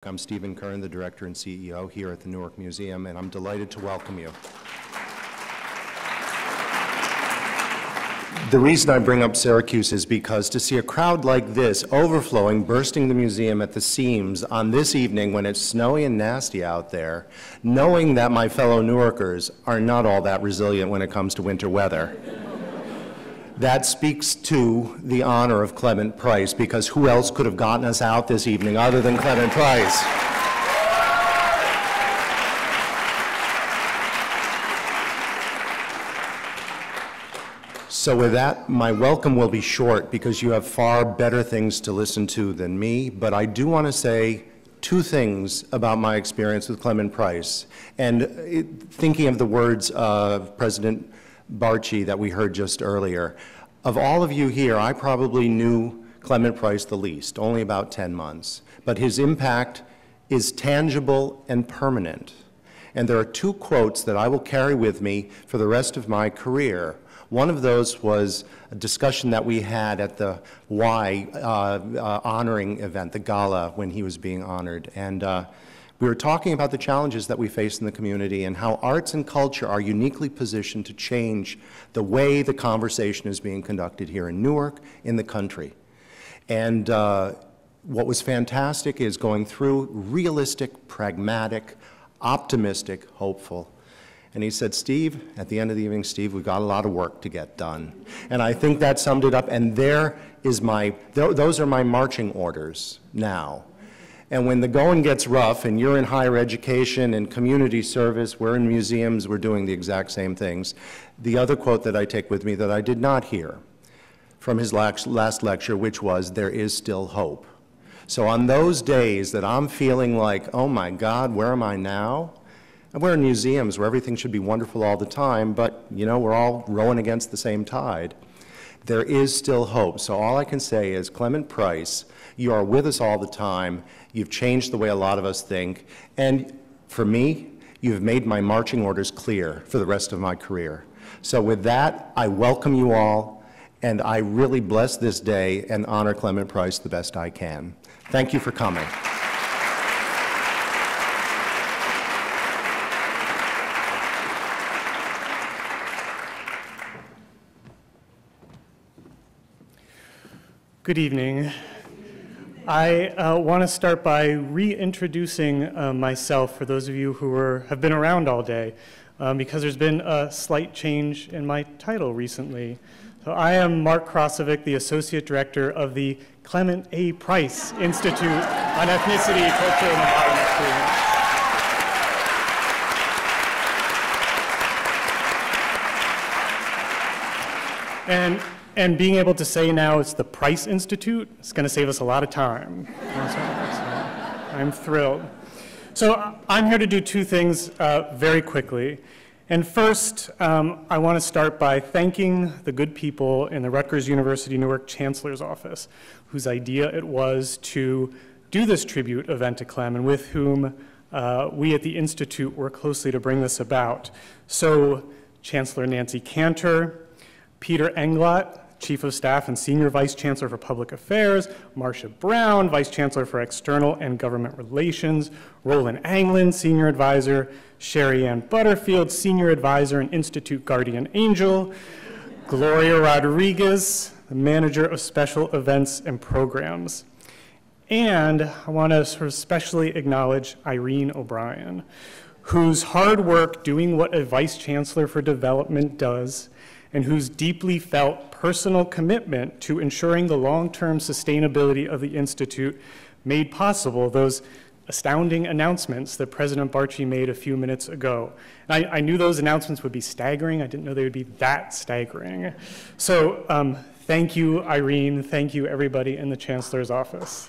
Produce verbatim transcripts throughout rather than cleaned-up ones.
I'm Stephen Kern, the Director and C E O here at the Newark Museum, and I'm delighted to welcome you. The reason I bring up Syracuse is because to see a crowd like this overflowing, bursting the museum at the seams on this evening when it's snowy and nasty out there, knowing that my fellow Newarkers are not all that resilient when it comes to winter weather, that speaks to the honor of Clement Price, because who else could have gotten us out this evening other than Clement Price? So with that, my welcome will be short because you have far better things to listen to than me, but I do want to say two things about my experience with Clement Price. And it, thinking of the words of President Barchi that we heard just earlier, of all of you here, I probably knew Clement Price the least, only about ten months. But his impact is tangible and permanent. And there are two quotes that I will carry with me for the rest of my career. One of those was a discussion that we had at the Y uh, uh, honoring event, the gala, when he was being honored. And uh, we were talking about the challenges that we face in the community and how arts and culture are uniquely positioned to change the way the conversation is being conducted here in Newark, in the country. And uh, what was fantastic is going through realistic, pragmatic, optimistic, hopeful. And he said, Steve, at the end of the evening, Steve, we've got a lot of work to get done. And I think that summed it up, and there is my, th those are my marching orders now. And when the going gets rough and you're in higher education and community service, we're in museums, we're doing the exact same things. The other quote that I take with me that I did not hear from his last lecture, which was, there is still hope. So on those days that I'm feeling like, oh my God, where am I now? And we're in museums where everything should be wonderful all the time, but you know, we're all rowing against the same tide. There is still hope. So all I can say is, Clement Price, you are with us all the time. You've changed the way a lot of us think. And for me, you've made my marching orders clear for the rest of my career. So with that, I welcome you all, and I really bless this day and honor Clement Price the best I can. Thank you for coming. Good evening. I uh, want to start by reintroducing uh, myself for those of you who are, have been around all day, um, because there's been a slight change in my title recently. So I am Mark Krosovic, the Associate Director of the Clement A. Price Institute on Ethnicity, Culture, and the Modern Experience. And And being able to say now it's the Price Institute is going to save us a lot of time. So I'm thrilled. So I'm here to do two things uh, very quickly. And first, um, I want to start by thanking the good people in the Rutgers University Newark Chancellor's Office, whose idea it was to do this tribute event to Clem, and with whom uh, we at the Institute work closely to bring this about. So Chancellor Nancy Cantor, Peter Englot, Chief of Staff and Senior Vice Chancellor for Public Affairs, Marcia Brown, Vice Chancellor for External and Government Relations, Roland Anglin, Senior Advisor, Sherry Ann Butterfield, Senior Advisor and Institute Guardian Angel, Gloria Rodriguez, the Manager of Special Events and Programs. And I want to sort of specially acknowledge Irene O'Brien, whose hard work doing what a Vice Chancellor for Development does, and whose deeply felt personal commitment to ensuring the long-term sustainability of the Institute made possible those astounding announcements that President Barchi made a few minutes ago. And I, I knew those announcements would be staggering. I didn't know they would be that staggering. So um, thank you, Irene. Thank you, everybody in the Chancellor's office.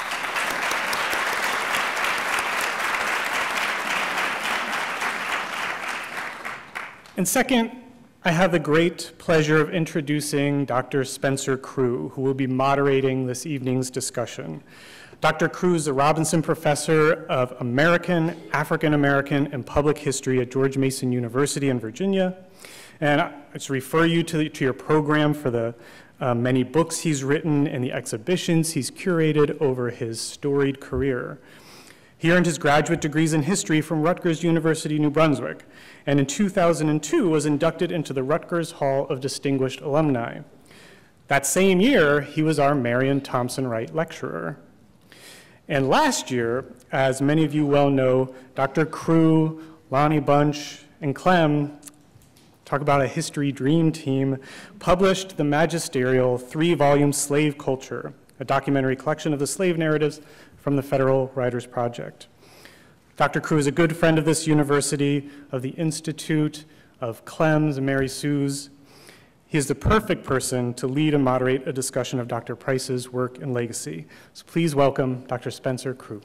And second, I have the great pleasure of introducing Doctor Spencer Crew, who will be moderating this evening's discussion. Doctor Crew is the Robinson Professor of American, African American, and Public History at George Mason University in Virginia. And I just refer you to, the, to your program for the uh, many books he's written and the exhibitions he's curated over his storied career. He earned his graduate degrees in history from Rutgers University, New Brunswick, and in two thousand two was inducted into the Rutgers Hall of Distinguished Alumni. That same year, he was our Marion Thompson Wright Lecturer. And last year, as many of you well know, Doctor Crew, Lonnie Bunch, and Clem, talk about a history dream team, published the magisterial three-volume Slave Culture, a documentary collection of the slave narratives from the Federal Writers Project. Doctor Crew is a good friend of this university, of the Institute, of Clem's and Mary Sue's. He is the perfect person to lead and moderate a discussion of Doctor Price's work and legacy. So please welcome Doctor Spencer Crew.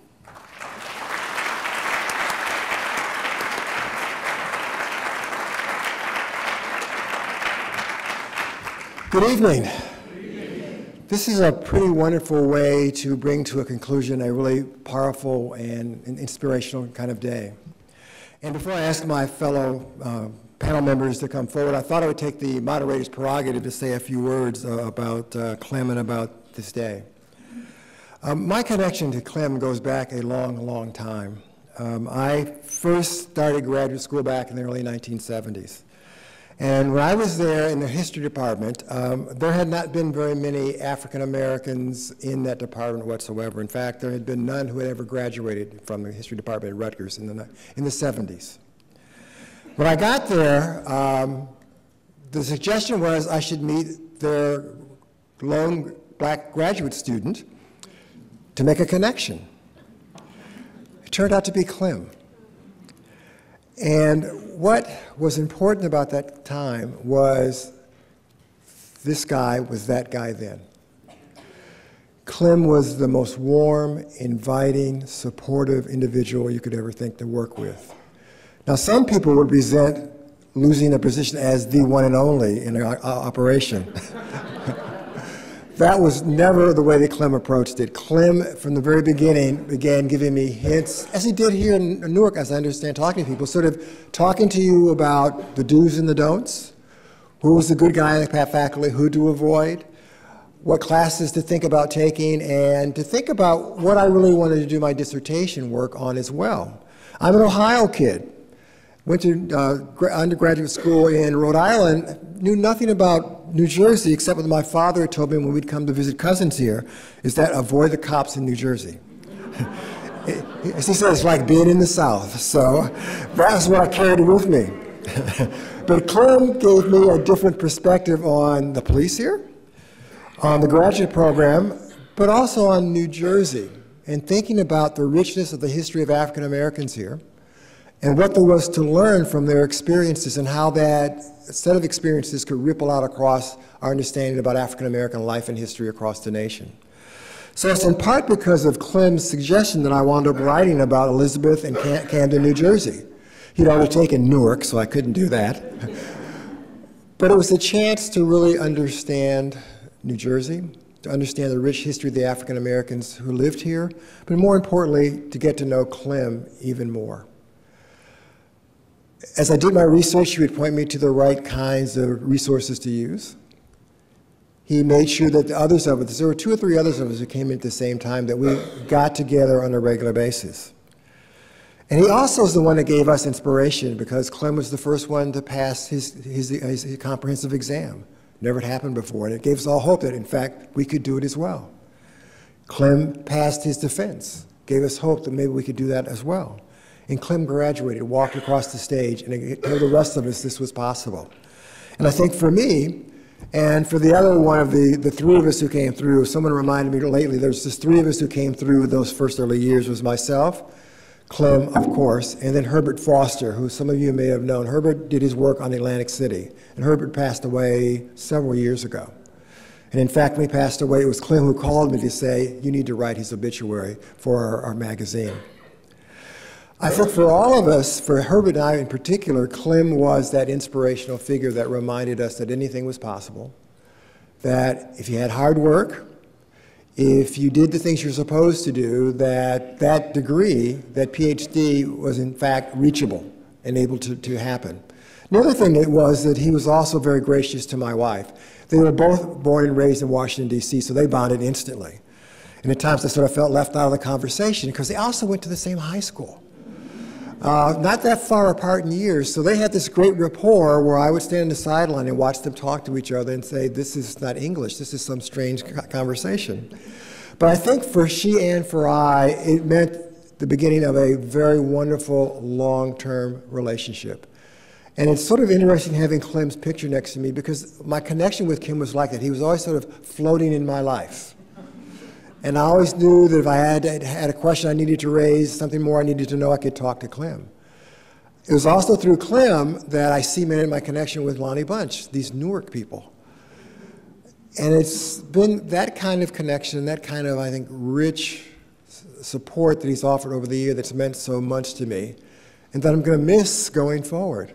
Good evening. This is a pretty wonderful way to bring to a conclusion a really powerful and inspirational kind of day. And before I ask my fellow uh, panel members to come forward, I thought I would take the moderator's prerogative to say a few words uh, about uh, Clem and about this day. Um, my connection to Clem goes back a long, long time. Um, I first started graduate school back in the early nineteen seventies. And when I was there in the history department, um, there had not been very many African Americans in that department whatsoever. In fact, there had been none who had ever graduated from the history department at Rutgers in the, in the seventies. When I got there, um, the suggestion was I should meet their lone black graduate student to make a connection. It turned out to be Clem. And what was important about that time was this guy was that guy then. Clem was the most warm, inviting, supportive individual you could ever think to work with. Now, some people would resent losing a position as the one and only in an operation. That was never the way that Clem approached it. Clem, from the very beginning, began giving me hints, as he did here in Newark, as I understand, talking to people, sort of talking to you about the do's and the don'ts, who was the good guy in the faculty, who to avoid, what classes to think about taking, and to think about what I really wanted to do my dissertation work on as well. I'm an Ohio kid. Went to uh, undergraduate school in Rhode Island, knew nothing about New Jersey except what my father had told me when we'd come to visit cousins here, is that avoid the cops in New Jersey. As he said, it's like being in the South, so that's what I carried with me. But Clem gave me a different perspective on the police here, on the graduate program, but also on New Jersey, and thinking about the richness of the history of African Americans here, and what there was to learn from their experiences and how that set of experiences could ripple out across our understanding about African American life and history across the nation. So it's in part because of Clem's suggestion that I wound up writing about Elizabeth and Cam Camden, New Jersey. He'd already taken Newark, so I couldn't do that. But it was a chance to really understand New Jersey, to understand the rich history of the African Americans who lived here, but more importantly, to get to know Clem even more. As I did my research, he would point me to the right kinds of resources to use. He made sure that the others of us, there were two or three others of us who came in at the same time, that we got together on a regular basis. And he also is the one that gave us inspiration, because Clem was the first one to pass his, his, his comprehensive exam. Never had happened before, and it gave us all hope that, in fact, we could do it as well. Clem passed his defense, gave us hope that maybe we could do that as well. And Clem graduated, walked across the stage, and it told the rest of us this was possible. And I think for me, and for the other one of the, the three of us who came through, someone reminded me lately, there's just three of us who came through those first early years. Was myself, Clem, of course, and then Herbert Foster, who some of you may have known. Herbert did his work on Atlantic City, and Herbert passed away several years ago. And in fact, when he passed away, it was Clem who called me to say, you need to write his obituary for our, our magazine. I think for all of us, for Herbert and I in particular, Clem was that inspirational figure that reminded us that anything was possible, that if you had hard work, if you did the things you're supposed to do, that that degree, that PhD, was in fact reachable and able to, to happen. Another thing it was that he was also very gracious to my wife. They were both born and raised in Washington, D C, so they bonded instantly. And at times I sort of felt left out of the conversation because they also went to the same high school. Uh, not that far apart in years, so they had this great rapport where I would stand on the sideline and watch them talk to each other and say, this is not English, this is some strange conversation. But I think for she and for I, it meant the beginning of a very wonderful long-term relationship. And it's sort of interesting having Clem's picture next to me because my connection with Kim was like that. He was always sort of floating in my life. And I always knew that if I had, had a question I needed to raise, something more I needed to know, I could talk to Clem. It was also through Clem that I cemented my connection with Lonnie Bunch, these Newark people. And it's been that kind of connection, that kind of, I think, rich support that he's offered over the year that's meant so much to me, and that I'm going to miss going forward.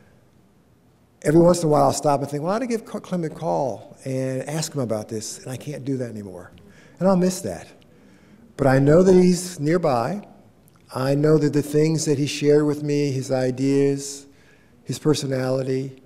Every once in a while I'll stop and think, well, I ought to give Clem a call and ask him about this, and I can't do that anymore. And I'll miss that. But I know that he's nearby. I know that the things that he shared with me, his ideas, his personality,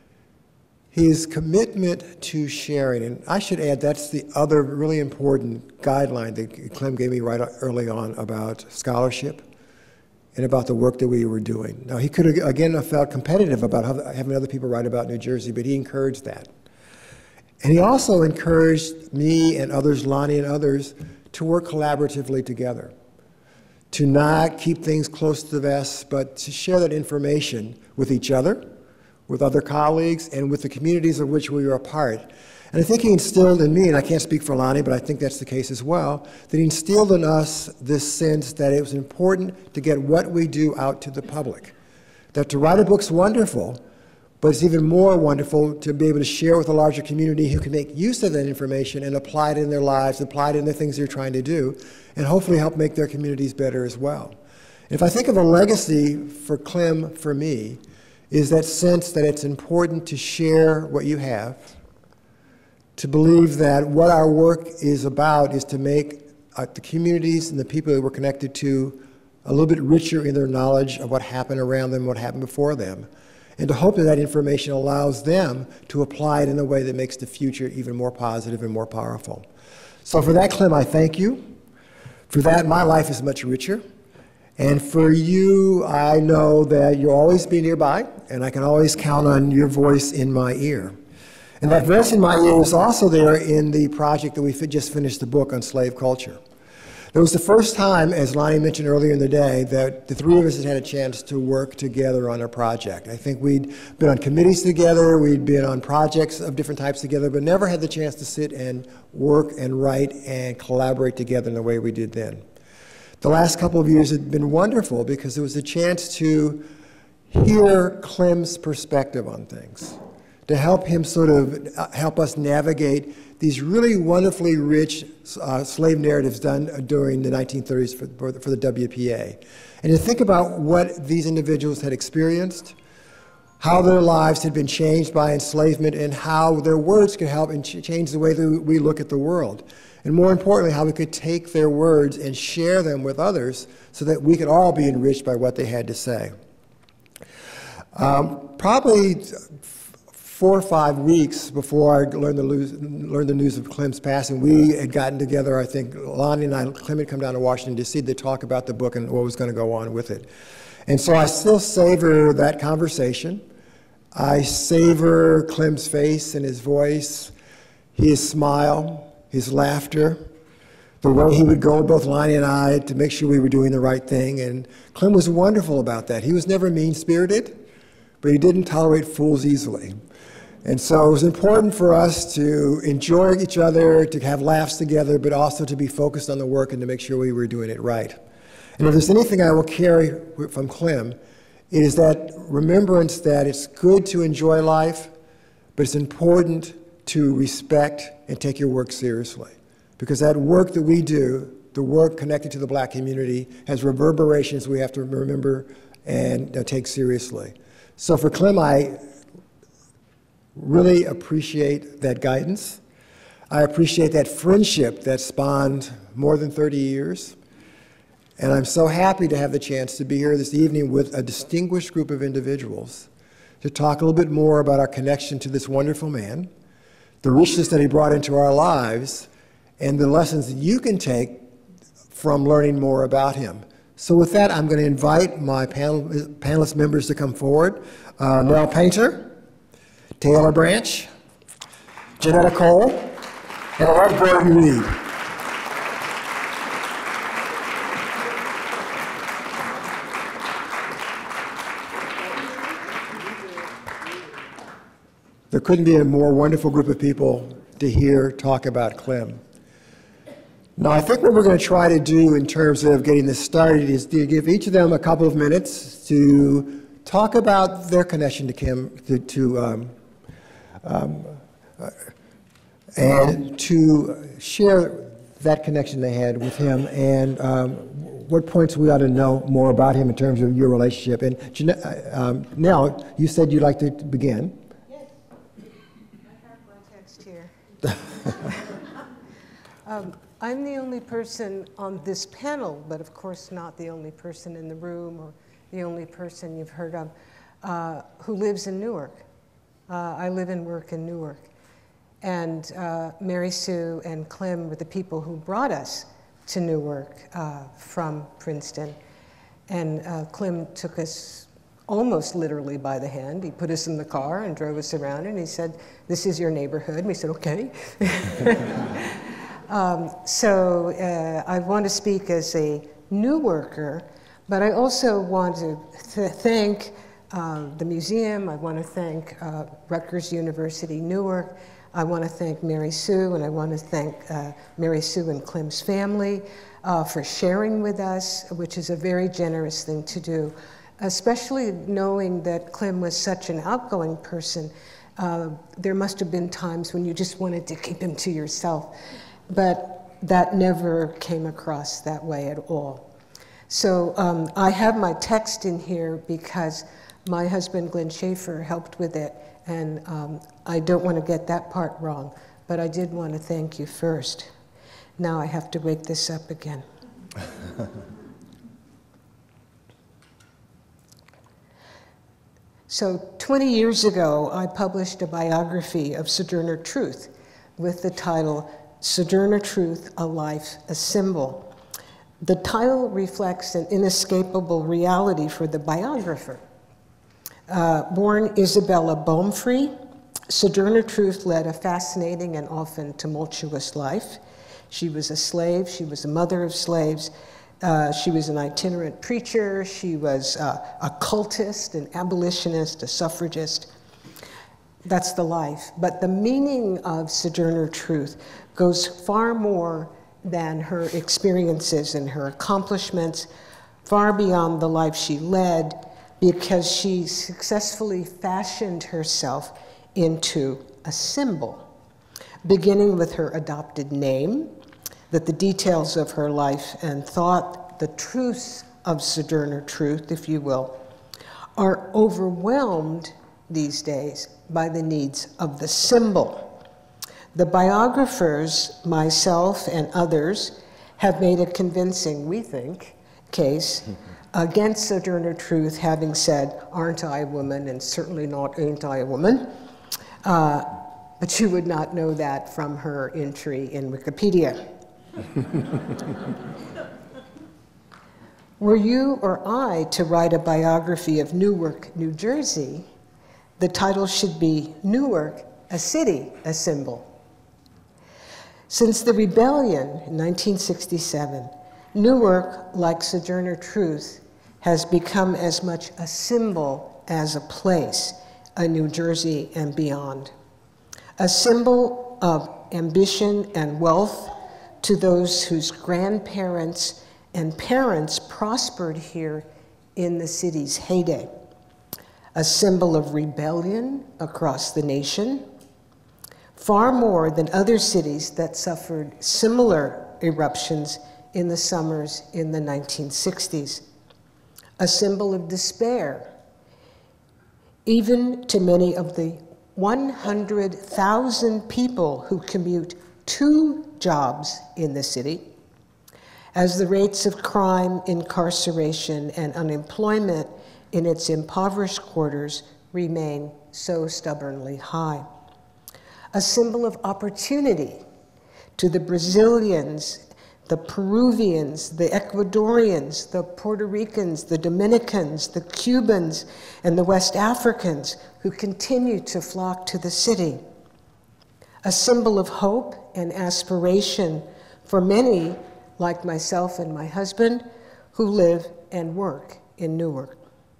his commitment to sharing, and I should add that's the other really important guideline that Clem gave me right early on about scholarship and about the work that we were doing. Now, he could have, again, have felt competitive about having other people write about New Jersey, but he encouraged that. And he also encouraged me and others, Lonnie and others, to work collaboratively together, to not keep things close to the vest, but to share that information with each other, with other colleagues, and with the communities of which we were a part. And I think he instilled in me, and I can't speak for Lonnie, but I think that's the case as well, that he instilled in us this sense that it was important to get what we do out to the public. That to write a book's wonderful, but it's even more wonderful to be able to share with a larger community who can make use of that information and apply it in their lives, apply it in the things they're trying to do, and hopefully help make their communities better as well. And if I think of a legacy for Clem, for me, is that sense that it's important to share what you have, to believe that what our work is about is to make uh, the communities and the people that we're connected to a little bit richer in their knowledge of what happened around them, what happened before them, and to hope that that information allows them to apply it in a way that makes the future even more positive and more powerful. So for that, Clem, I thank you. For that, my life is much richer. And for you, I know that you'll always be nearby, and I can always count on your voice in my ear. And that voice in my ear is also there in the project that we just finished, the book on slave culture. It was the first time, as Lonnie mentioned earlier in the day, that the three of us had had a chance to work together on a project. I think we'd been on committees together, we'd been on projects of different types together, but never had the chance to sit and work and write and collaborate together in the way we did then. The last couple of years had been wonderful because it was a chance to hear Clem's perspective on things, to help him sort of help us navigate these really wonderfully rich uh, slave narratives done during the nineteen thirties for, for, the, for the W P A. And to think about what these individuals had experienced, how their lives had been changed by enslavement, and how their words could help and ch change the way that we look at the world. And more importantly, how we could take their words and share them with others so that we could all be enriched by what they had to say. Um, probably four or five weeks before I learned the, news, learned the news of Clem's passing, we had gotten together, I think, Lonnie and I, Clement had come down to Washington, D C to talk about the book and what was going to go on with it. And so I still savor that conversation. I savor Clem's face and his voice, his smile, his laughter, the way he would go with both Lonnie and I to make sure we were doing the right thing. And Clem was wonderful about that. He was never mean-spirited, but he didn't tolerate fools easily. And so it was important for us to enjoy each other, to have laughs together, but also to be focused on the work and to make sure we were doing it right. And if there's anything I will carry from Clem, it is that remembrance that it's good to enjoy life, but it's important to respect and take your work seriously. Because that work that we do, the work connected to the black community, has reverberations we have to remember and uh, take seriously. So for Clem, I really appreciate that guidance. I appreciate that friendship that spawned more than thirty years. And I'm so happy to have the chance to be here this evening with a distinguished group of individuals to talk a little bit more about our connection to this wonderful man, the richness that he brought into our lives, and the lessons that you can take from learning more about him. So with that, I'm going to invite my panel, panelist members to come forward. Uh, Nell Painter, Taylor Branch, Johnnetta Cole, and Art Gordon Reed. There couldn't be a more wonderful group of people to hear talk about Clem. Now, I think what we're going to try to do in terms of getting this started is to give each of them a couple of minutes to talk about their connection to Kim, to, to um, um, uh, and to share that connection they had with him, and um, what points we ought to know more about him in terms of your relationship. And Johnnetta, um, Nell, you said you'd like to begin. Yes, I have my text here. um, I'm the only person on this panel, but of course not the only person in the room or the only person you've heard of, uh, who lives in Newark. Uh, I live and work in Newark. And uh, Mary Sue and Clem were the people who brought us to Newark uh, from Princeton. And uh, Clem took us almost literally by the hand. He put us in the car and drove us around, and he said, "This is your neighborhood." And we said, "Okay." Um, so uh, I want to speak as a Newarker, but I also want to th thank uh, the museum. I want to thank uh, Rutgers University Newark. I want to thank Mary Sue, and I want to thank uh, Mary Sue and Clem's family uh, for sharing with us, which is a very generous thing to do, especially knowing that Clem was such an outgoing person. Uh, there must have been times when you just wanted to keep him to yourself. But that never came across that way at all. So um, I have my text in here because my husband, Glenn Schaefer, helped with it, and um, I don't want to get that part wrong, but I did want to thank you first. Now I have to wake this up again. So twenty years ago, I published a biography of Sojourner Truth with the title, Sojourner Truth, A Life, a Symbol. The title reflects an inescapable reality for the biographer. Uh, born Isabella Baumfree, Sojourner Truth led a fascinating and often tumultuous life. She was a slave, she was a mother of slaves, uh, she was an itinerant preacher, she was uh, a cultist, an abolitionist, a suffragist. That's the life. But the meaning of Sojourner Truth goes far more than her experiences and her accomplishments, far beyond the life she led, because she successfully fashioned herself into a symbol, beginning with her adopted name, that the details of her life and thought, the truths of Sojourner Truth, if you will, are overwhelmed these days by the needs of the symbol. The biographers, myself and others, have made a convincing, we think, case against Sojourner Truth, having said, "Aren't I a woman?" and certainly not "Ain't I a woman?" Uh, but you would not know that from her entry in Wikipedia. Were you or I to write a biography of Newark, New Jersey, the title should be Newark, a City, a Symbol. Since the rebellion in nineteen sixty-seven, Newark, like Sojourner Truth, has become as much a symbol as a place, a New Jersey and beyond. A symbol of ambition and wealth to those whose grandparents and parents prospered here in the city's heyday. A symbol of rebellion across the nation, far more than other cities that suffered similar eruptions in the summers in the nineteen sixties. A symbol of despair, even to many of the one hundred thousand people who commute to jobs in the city, as the rates of crime, incarceration, and unemployment in its impoverished quarters remain so stubbornly high. A symbol of opportunity to the Brazilians, the Peruvians, the Ecuadorians, the Puerto Ricans, the Dominicans, the Cubans, and the West Africans who continue to flock to the city. A symbol of hope and aspiration for many, like myself and my husband, who live and work in Newark.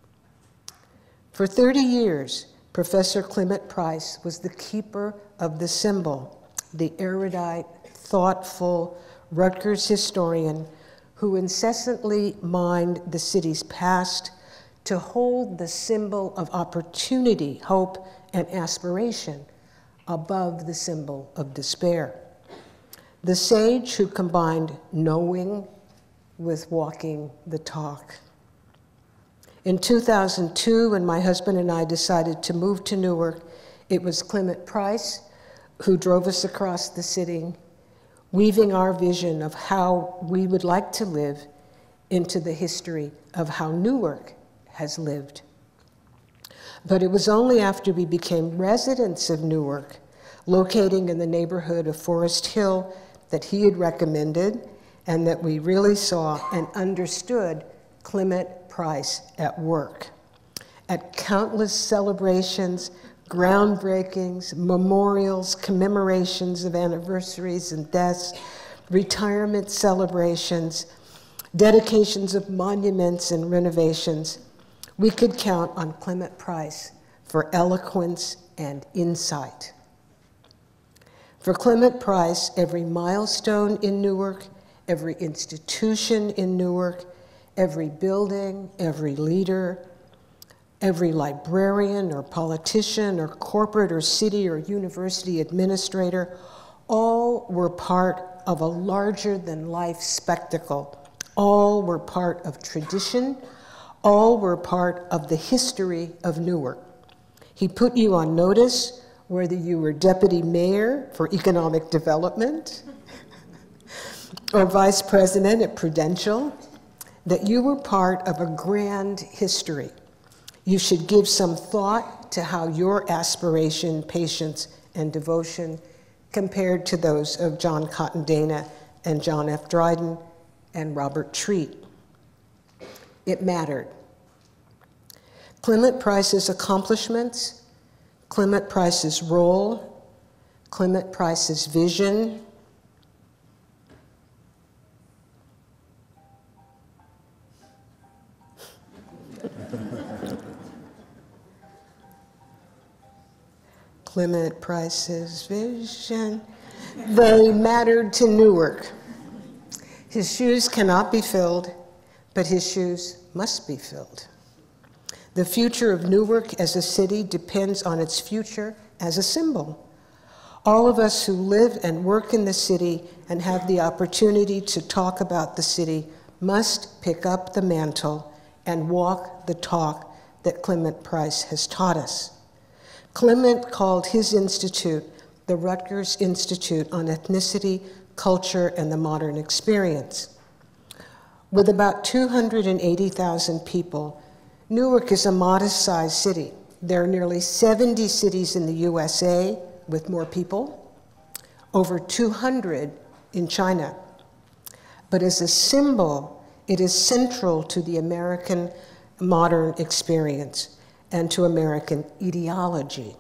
For thirty years, Professor Clement Price was the keeper of the symbol, the erudite, thoughtful Rutgers historian who incessantly mined the city's past to hold the symbol of opportunity, hope, and aspiration above the symbol of despair. The sage who combined knowing with walking the talk. In two thousand two, when my husband and I decided to move to Newark, it was Clement Price who drove us across the city, weaving our vision of how we would like to live into the history of how Newark has lived. But it was only after we became residents of Newark, locating in the neighborhood of Forest Hill, that he had recommended, and that we really saw and understood Clement Price at work. At countless celebrations, groundbreakings, memorials, commemorations of anniversaries and deaths, retirement celebrations, dedications of monuments and renovations, we could count on Clement Price for eloquence and insight. For Clement Price, every milestone in Newark, every institution in Newark, every building, every leader, every librarian or politician or corporate or city or university administrator, all were part of a larger-than-life spectacle. All were part of tradition. All were part of the history of Newark. He put you on notice whether you were deputy mayor for economic development or vice president at Prudential, that you were part of a grand history. You should give some thought to how your aspiration, patience, and devotion compared to those of John Cotton Dana and John F. Dryden and Robert Treat. It mattered. Clement Price's accomplishments, Clement Price's role, Clement Price's vision, Clement Price's vision, they mattered to Newark. His shoes cannot be filled, but his shoes must be filled. The future of Newark as a city depends on its future as a symbol. All of us who live and work in the city and have the opportunity to talk about the city must pick up the mantle and walk the talk that Clement Price has taught us. Clement called his institute the Rutgers Institute on Ethnicity, Culture, and the Modern Experience. With about two hundred eighty thousand people, Newark is a modest-sized city. There are nearly seventy cities in the U S A with more people, over two hundred in China. But as a symbol, it is central to the American modern experience and to American ideology.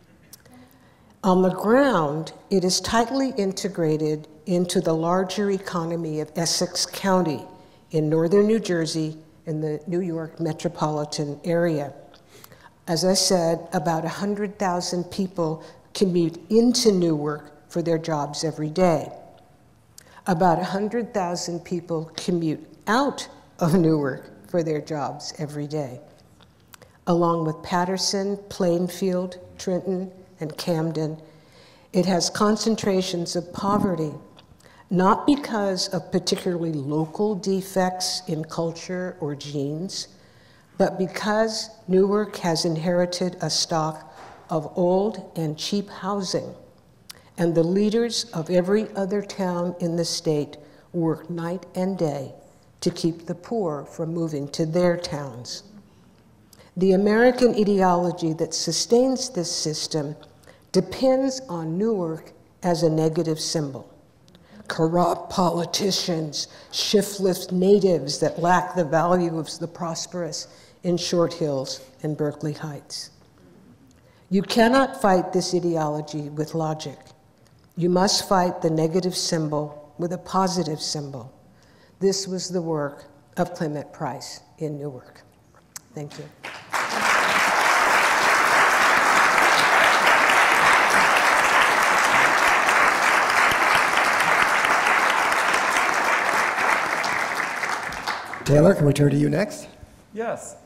On the ground, it is tightly integrated into the larger economy of Essex County in northern New Jersey in the New York metropolitan area. As I said, about one hundred thousand people commute into Newark for their jobs every day. About one hundred thousand people commute out of Newark for their jobs every day. Along with Patterson, Plainfield, Trenton, and Camden, it has concentrations of poverty, not because of particularly local defects in culture or genes, but because Newark has inherited a stock of old and cheap housing, and the leaders of every other town in the state work night and day to keep the poor from moving to their towns. The American ideology that sustains this system depends on Newark as a negative symbol. corrupt politicians, shiftless natives that lack the value of the prosperous in Short Hills and Berkeley Heights. You cannot fight this ideology with logic. You must fight the negative symbol with a positive symbol. This was the work of Clement Price in Newark. Thank you. Taylor, can we turn to you next? Yes.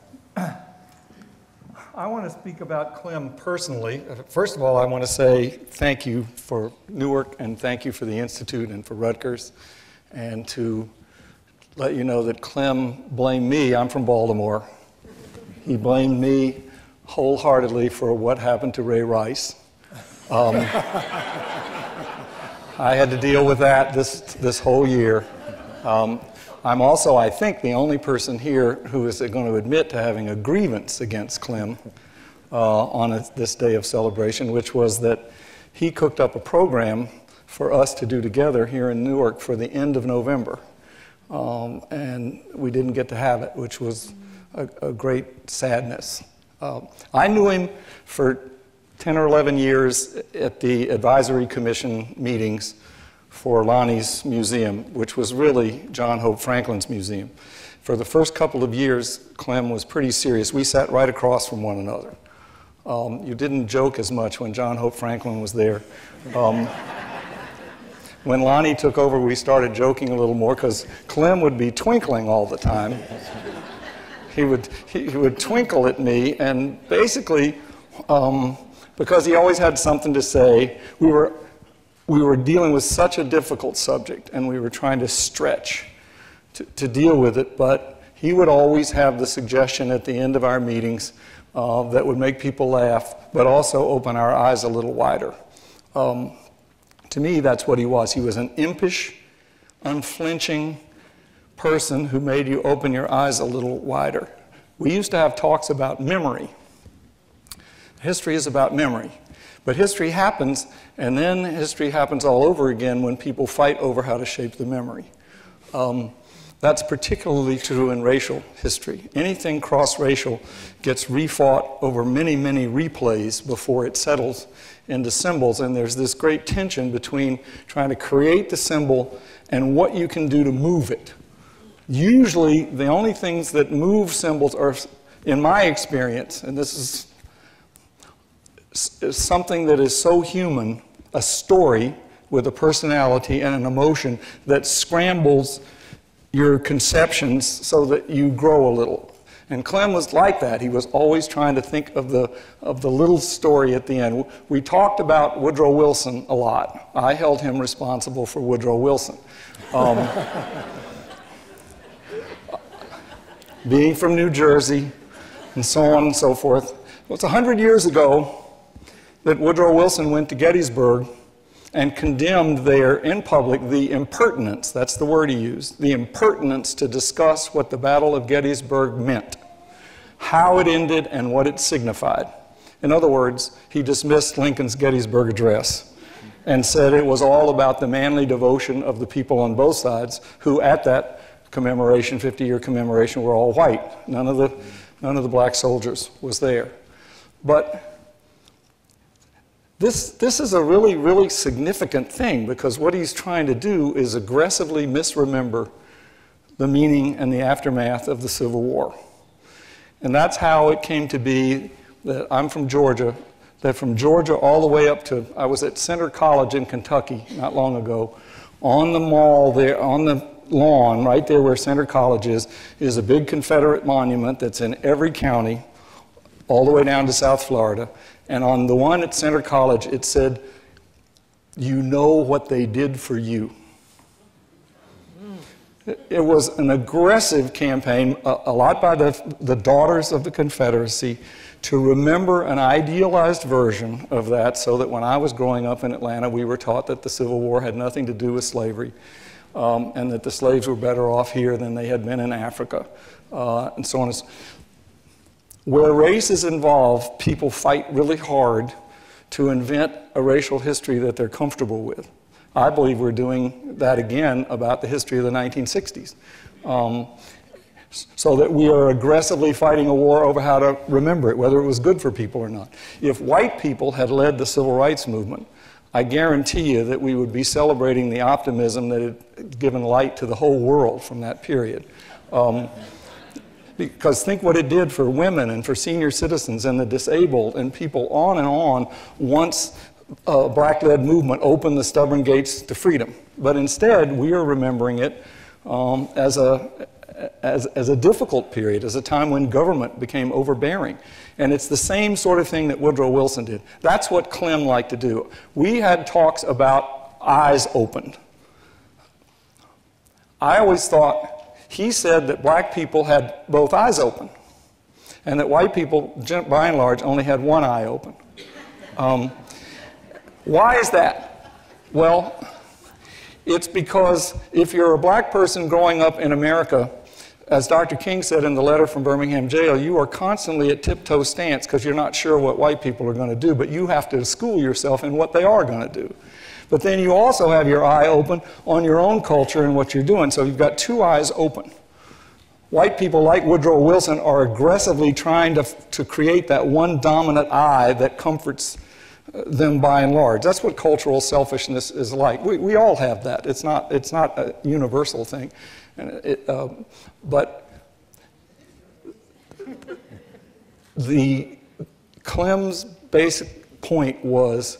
I want to speak about Clem personally. First of all, I want to say thank you for Newark and thank you for the Institute and for Rutgers, and to let you know that Clem blamed me. I'm from Baltimore. He blamed me wholeheartedly for what happened to Ray Rice. Um, I had to deal with that this, this whole year. Um, I'm also, I think, the only person here who is going to admit to having a grievance against Clem uh, on a, this day of celebration, which was that he cooked up a program for us to do together here in Newark for the end of November. Um, and we didn't get to have it, which was a, a great sadness. Uh, I knew him for ten or eleven years at the advisory commission meetings for Lonnie's museum, which was really John Hope Franklin's museum. For the first couple of years, Clem was pretty serious. We sat right across from one another. Um, you didn't joke as much when John Hope Franklin was there. Um, when Lonnie took over, we started joking a little more because Clem would be twinkling all the time. He would, he, he would twinkle at me, and basically, um, because he always had something to say, we were We were dealing with such a difficult subject, and we were trying to stretch to, to deal with it, but he would always have the suggestion at the end of our meetings uh, that would make people laugh, but also open our eyes a little wider. Um, to me, that's what he was. He was an impish, unflinching person who made you open your eyes a little wider. We used to have talks about memory. History is about memory. But history happens, and then history happens all over again when people fight over how to shape the memory. Um, that's particularly true in racial history. Anything cross-racial gets refought over many, many replays before it settles into symbols, and there's this great tension between trying to create the symbol and what you can do to move it. Usually, the only things that move symbols are, in my experience, and this is is something that is so human, a story with a personality and an emotion that scrambles your conceptions so that you grow a little. And Clem was like that. He was always trying to think of the, of the little story at the end. We talked about Woodrow Wilson a lot. I held him responsible for Woodrow Wilson. Um, being from New Jersey, and so on and so forth. It was a hundred years ago that Woodrow Wilson went to Gettysburg and condemned there in public the impertinence, that's the word he used, the impertinence to discuss what the Battle of Gettysburg meant, how it ended and what it signified. In other words, he dismissed Lincoln's Gettysburg Address and said it was all about the manly devotion of the people on both sides who at that commemoration, fifty-year commemoration, were all white. None of the, none of the black soldiers was there. But This, this is a really, really significant thing because what he's trying to do is aggressively misremember the meaning and the aftermath of the Civil War. And that's how it came to be that I'm from Georgia, that from Georgia all the way up to, I was at Center College in Kentucky not long ago, on the mall there, on the lawn, right there where Center College is, is a big Confederate monument that's in every county, all the way down to South Florida. And on the one at Center College, it said, "You know what they did for you." It was an aggressive campaign, a, a lot by the, the daughters of the Confederacy, to remember an idealized version of that so that when I was growing up in Atlanta, we were taught that the Civil War had nothing to do with slavery, um, and that the slaves were better off here than they had been in Africa, uh, and so on and so on. Where race is involved, people fight really hard to invent a racial history that they're comfortable with. I believe we're doing that again about the history of the nineteen sixties. Um, so that we are aggressively fighting a war over how to remember it, whether it was good for people or not. If white people had led the civil rights movement, I guarantee you that we would be celebrating the optimism that had given light to the whole world from that period. Um, because think what it did for women and for senior citizens and the disabled and people on and on once a black-led movement opened the stubborn gates to freedom. But instead, we are remembering it um, as a As, as a difficult period, as a time when government became overbearing. And it's the same sort of thing that Woodrow Wilson did. That's what Clem liked to do. We had talks about eyes opened. I always thought, he said that black people had both eyes open, and that white people, by and large, only had one eye open. Um, why is that? Well, it's because if you're a black person growing up in America, as Doctor King said in the letter from Birmingham jail, you are constantly at tiptoe stance because you're not sure what white people are going to do, but you have to school yourself in what they are going to do. But then you also have your eye open on your own culture and what you're doing, so you've got two eyes open. White people like Woodrow Wilson are aggressively trying to, to create that one dominant eye that comforts them by and large. That's what cultural selfishness is like. We, we all have that. It's not, it's not a universal thing. And it, uh, but the Clem's basic point was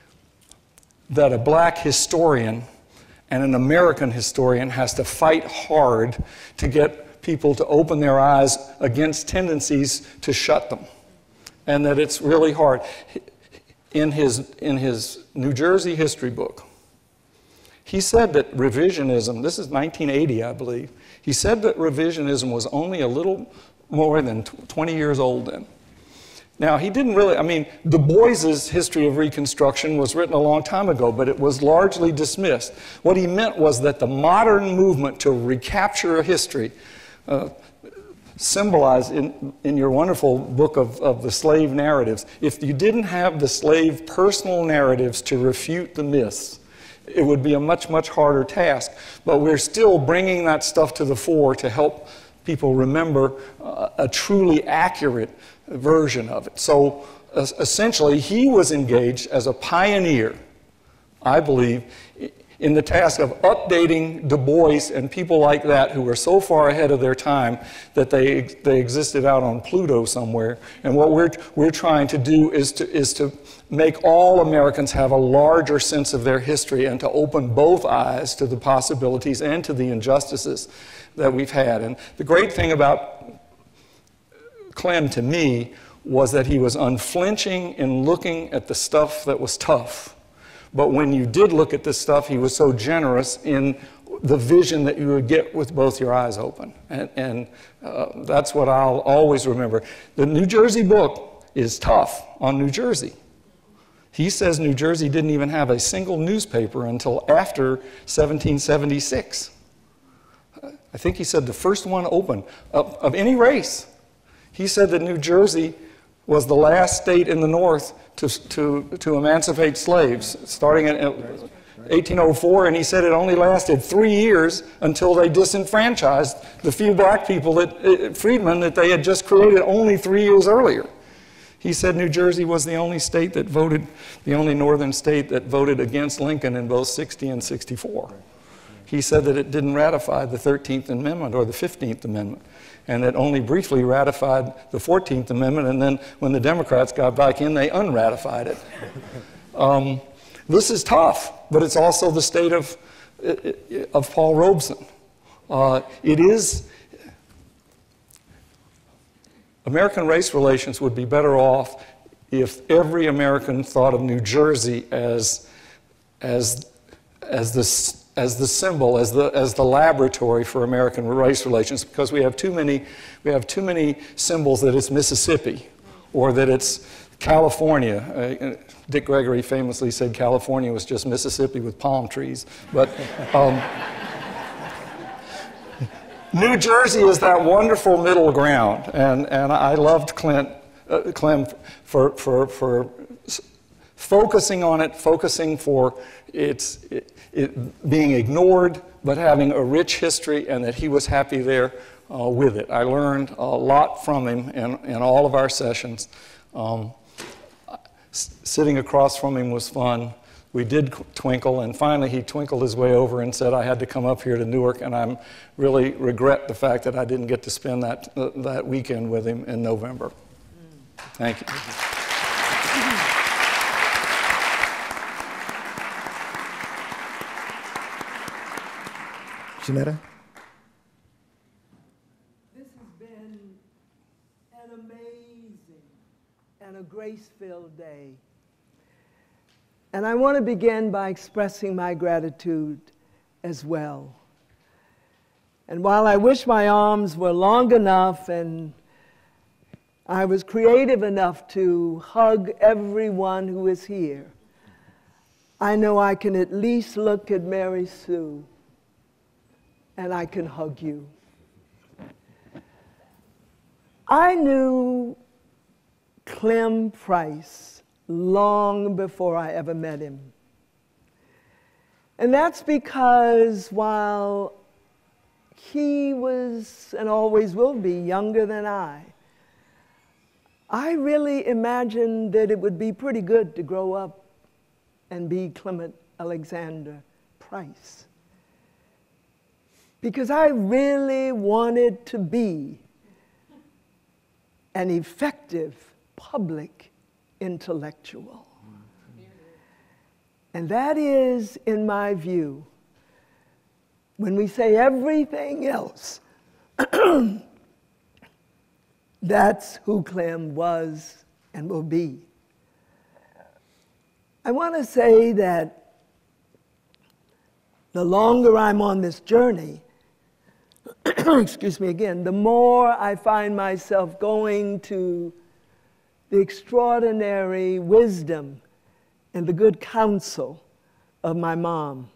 that a black historian and an American historian has to fight hard to get people to open their eyes against tendencies to shut them, and that it's really hard. In his, in his New Jersey history book, he said that revisionism, this is nineteen eighty, I believe, he said that revisionism was only a little more than twenty years old then. Now, he didn't really, I mean, Du Bois's History of Reconstruction was written a long time ago, but it was largely dismissed. What he meant was that the modern movement to recapture a history, uh, symbolized in, in your wonderful book of, of the slave narratives, if you didn't have the slave personal narratives to refute the myths, it would be a much, much harder task. But we're still bringing that stuff to the fore to help people remember uh, a truly accurate version of it. So uh, essentially, he was engaged as a pioneer, I believe, in the task of updating Du Bois and people like that who were so far ahead of their time that they, they existed out on Pluto somewhere. And what we're, we're trying to do is to, is to make all Americans have a larger sense of their history and to open both eyes to the possibilities and to the injustices that we've had. And the great thing about Clem, to me, was that he was unflinching in looking at the stuff that was tough. But when you did look at this stuff, he was so generous in the vision that you would get with both your eyes open. And, and uh, that's what I'll always remember. The New Jersey book is tough on New Jersey. He says New Jersey didn't even have a single newspaper until after seventeen seventy-six. I think he said the first one open of, of any race. He said that New Jersey was the last state in the North to, to, to emancipate slaves, starting in eighteen oh four, and he said it only lasted three years until they disenfranchised the few black people, that, freedmen, that they had just created only three years earlier. He said New Jersey was the only state that voted, the only northern state that voted against Lincoln in both sixty and sixty-four. He said that it didn't ratify the thirteenth Amendment or the fifteenth Amendment, and it only briefly ratified the fourteenth Amendment, and then when the Democrats got back in, they unratified it. Um, this is tough, but it's also the state of, of Paul Robeson. Uh, it is, American race relations would be better off if every American thought of New Jersey as, as, as the as the symbol, as the, as the laboratory for American race relations, because we have too many, we have too many symbols that it's Mississippi or that it's California. Uh, Dick Gregory famously said California was just Mississippi with palm trees. But um, New Jersey is that wonderful middle ground, and, and I loved Clint, uh, Clem for, for, for focusing on it, focusing for its it, it being ignored, but having a rich history, and that he was happy there uh, with it. I learned a lot from him in, in all of our sessions. Um, sitting across from him was fun. We did twinkle, and finally he twinkled his way over and said I had to come up here to Newark, and I really regret the fact that I didn't get to spend that, uh, that weekend with him in November. Thank you. Johnnetta? This has been an amazing and a grace-filled day. And I want to begin by expressing my gratitude as well. And while I wish my arms were long enough and I was creative enough to hug everyone who is here, I know I can at least look at Mary Sue and I can hug you. I knew Clem Price long before I ever met him. And that's because while he was, and always will be, younger than I, I really imagined that it would be pretty good to grow up and be Clement Alexander Price. Because I really wanted to be an effective public intellectual. And that is, in my view, when we say everything else, that's who Clem was and will be. I want to say that the longer I'm on this journey, excuse me again, the more I find myself going to the extraordinary wisdom and the good counsel of my mom.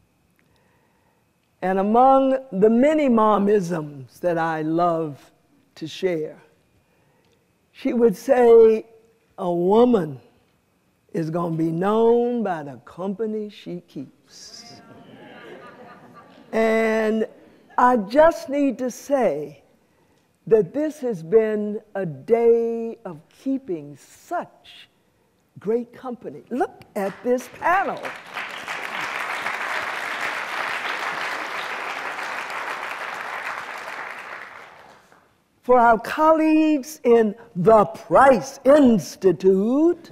And among the many momisms that I love to share, she would say, a woman is going to be known by the company she keeps. And I just need to say that this has been a day of keeping such great company. Look at this panel. For our colleagues in the Price Institute,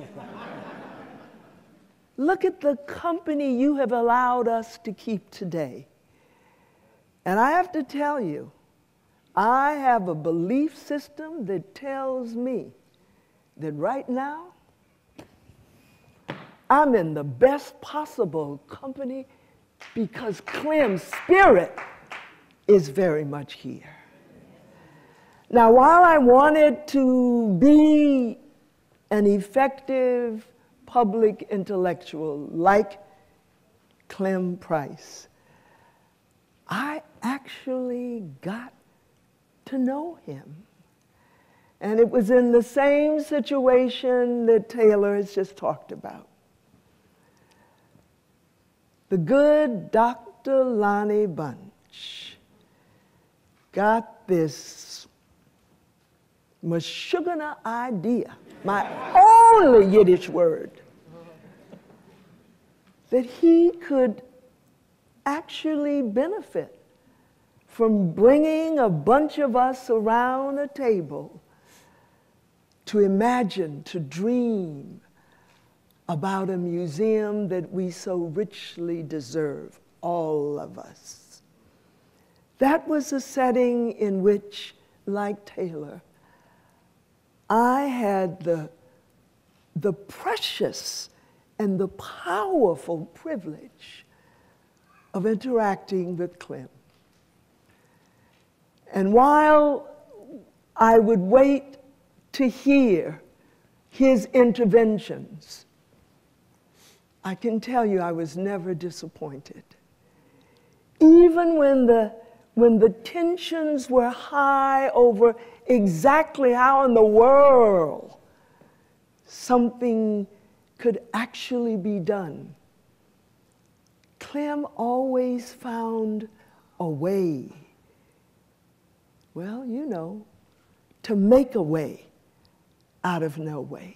look at the company you have allowed us to keep today. And I have to tell you, I have a belief system that tells me that right now, I'm in the best possible company because Clem's spirit is very much here. Now, while I wanted to be an effective public intellectual like Clem Price, I actually got to know him. And it was in the same situation that Taylor has just talked about. The good Doctor Lonnie Bunch got this mashugana idea, my only Yiddish word, that he could actually benefit from bringing a bunch of us around a table to imagine, to dream about a museum that we so richly deserve, all of us. That was a setting in which, like Taylor, I had the, the precious and the powerful privilege of interacting with Clem. And while I would wait to hear his interventions, I can tell you I was never disappointed. Even when the, when the tensions were high over exactly how in the world something could actually be done, Clem always found a way, well, you know, to make a way out of no way.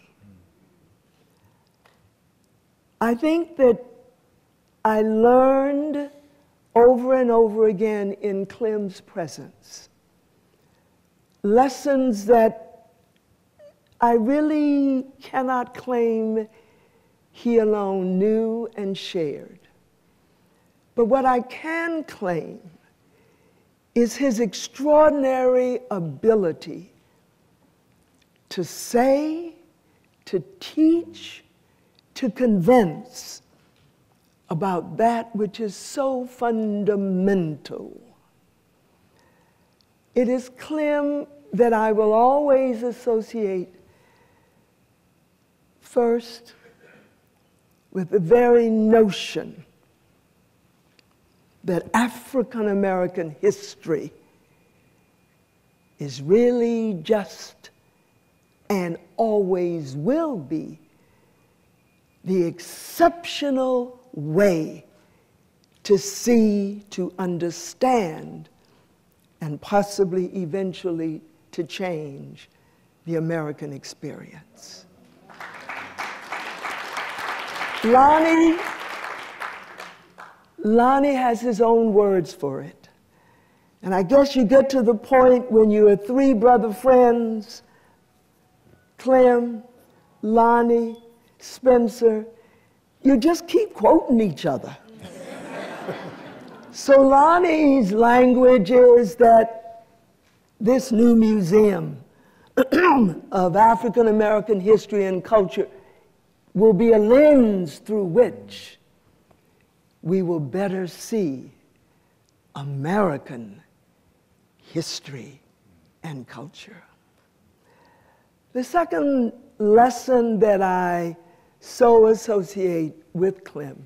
I think that I learned over and over again in Clem's presence lessons that I really cannot claim he alone knew and shared. But what I can claim is his extraordinary ability to say, to teach, to convince about that which is so fundamental. It is Clem that I will always associate first with the very notion that African American history is really just and always will be the exceptional way to see, to understand, and possibly eventually to change the American experience. Lonnie, Lonnie has his own words for it. And I guess you get to the point when you are three brother friends, Clem, Lonnie, Spencer, you just keep quoting each other. So Lonnie's language is that this new museum of African American history and culture will be a lens through which we will better see American history and culture. The second lesson that I so associate with Clem,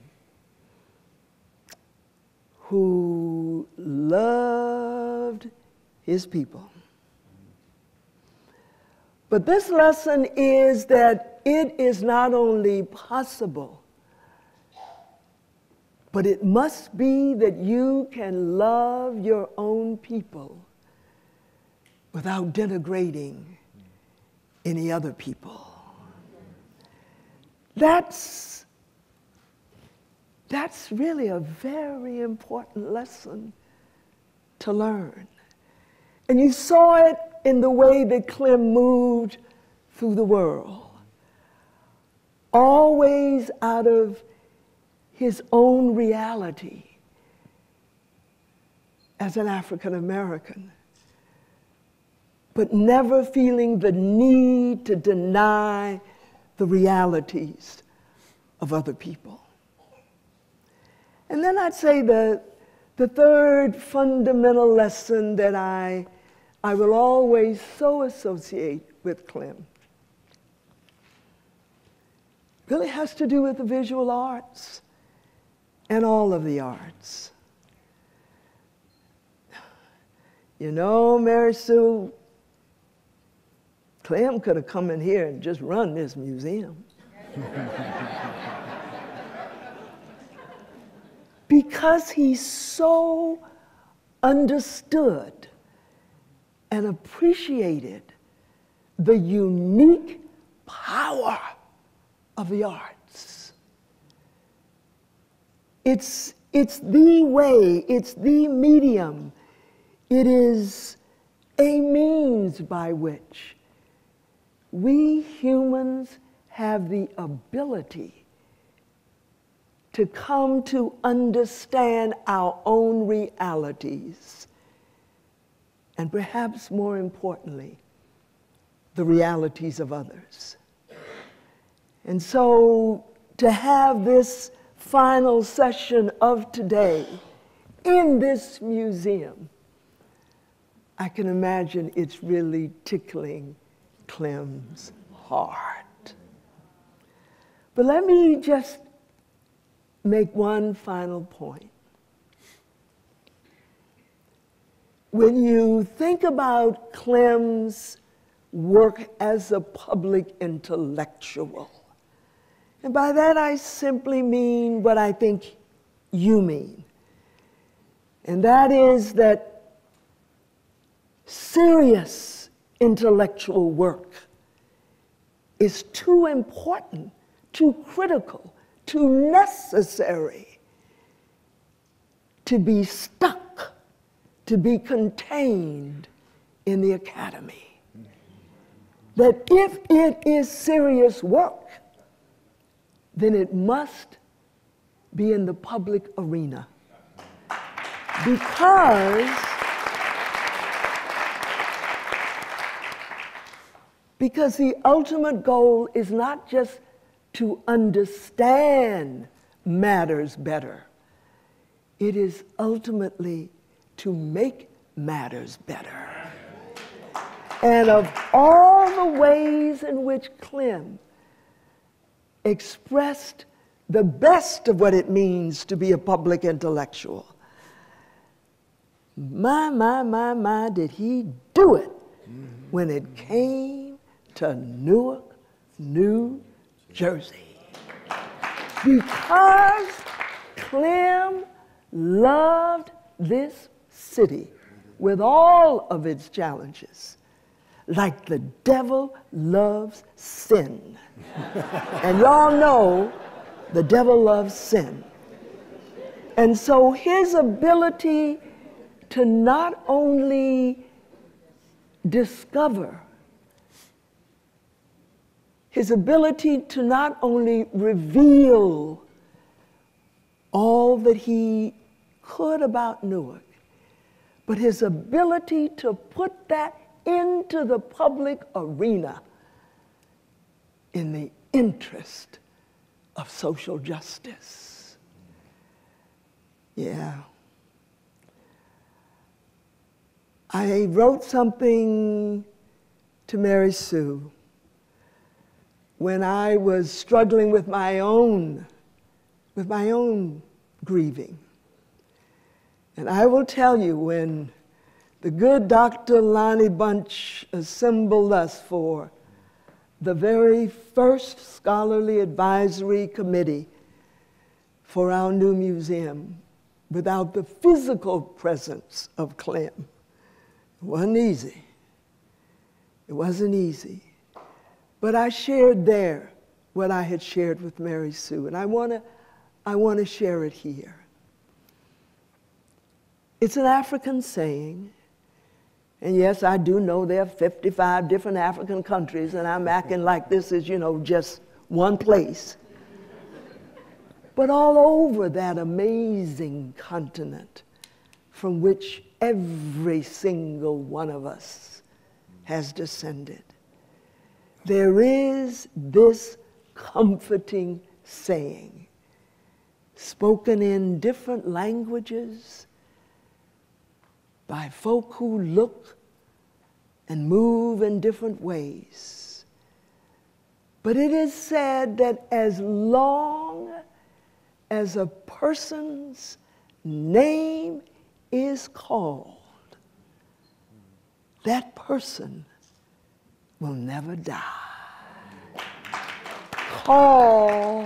who loved his people. But this lesson is that it is not only possible, but it must be that you can love your own people without denigrating any other people. That's, that's really a very important lesson to learn. And you saw it in the way that Clem moved through the world, always out of his own reality as an African American, but never feeling the need to deny the realities of other people. And then I'd say the, the third fundamental lesson that I, I will always so associate with Clem really has to do with the visual arts and all of the arts. You know, Mary Sue, Clem could have come in here and just run this museum. Because he so understood and appreciated the unique power of the arts. It's, it's the way, it's the medium, it is a means by which we humans have the ability to come to understand our own realities, and perhaps more importantly, the realities of others. And so to have this final session of today in this museum, I can imagine it's really tickling Clem's heart. But let me just make one final point. When you think about Clem's work as a public intellectual, And by that I simply mean what I think you mean. And that is that serious intellectual work is too important, too critical, too necessary to be stuck, to be contained in the academy. That if it is serious work, then it must be in the public arena. Because, because the ultimate goal is not just to understand matters better. It is ultimately to make matters better. And of all the ways in which Clem expressed the best of what it means to be a public intellectual, my, my, my, my, did he do it when it came to Newark, New Jersey. Because Clem loved this city with all of its challenges, like the devil loves sin. And y'all know the devil loves sin. And so his ability to not only discover, his ability to not only reveal all that he could about Newark, but his ability to put that into the public arena in the interest of social justice. Yeah. I wrote something to Mary Sue when I was struggling with my own, with my own grieving. And I will tell you, when the good Doctor Lonnie Bunch assembled us for the very first scholarly advisory committee for our new museum, without the physical presence of Clem, it wasn't easy. It wasn't easy. But I shared there what I had shared with Mary Sue, and I want to I want to share it here. It's an African saying, and yes, I do know there are fifty-five different African countries, and I'm acting like this is, you know, just one place. But all over that amazing continent from which every single one of us has descended, there is this comforting saying, spoken in different languages by folk who look and move in different ways. But it is said that as long as a person's name is called, that person will never die. Call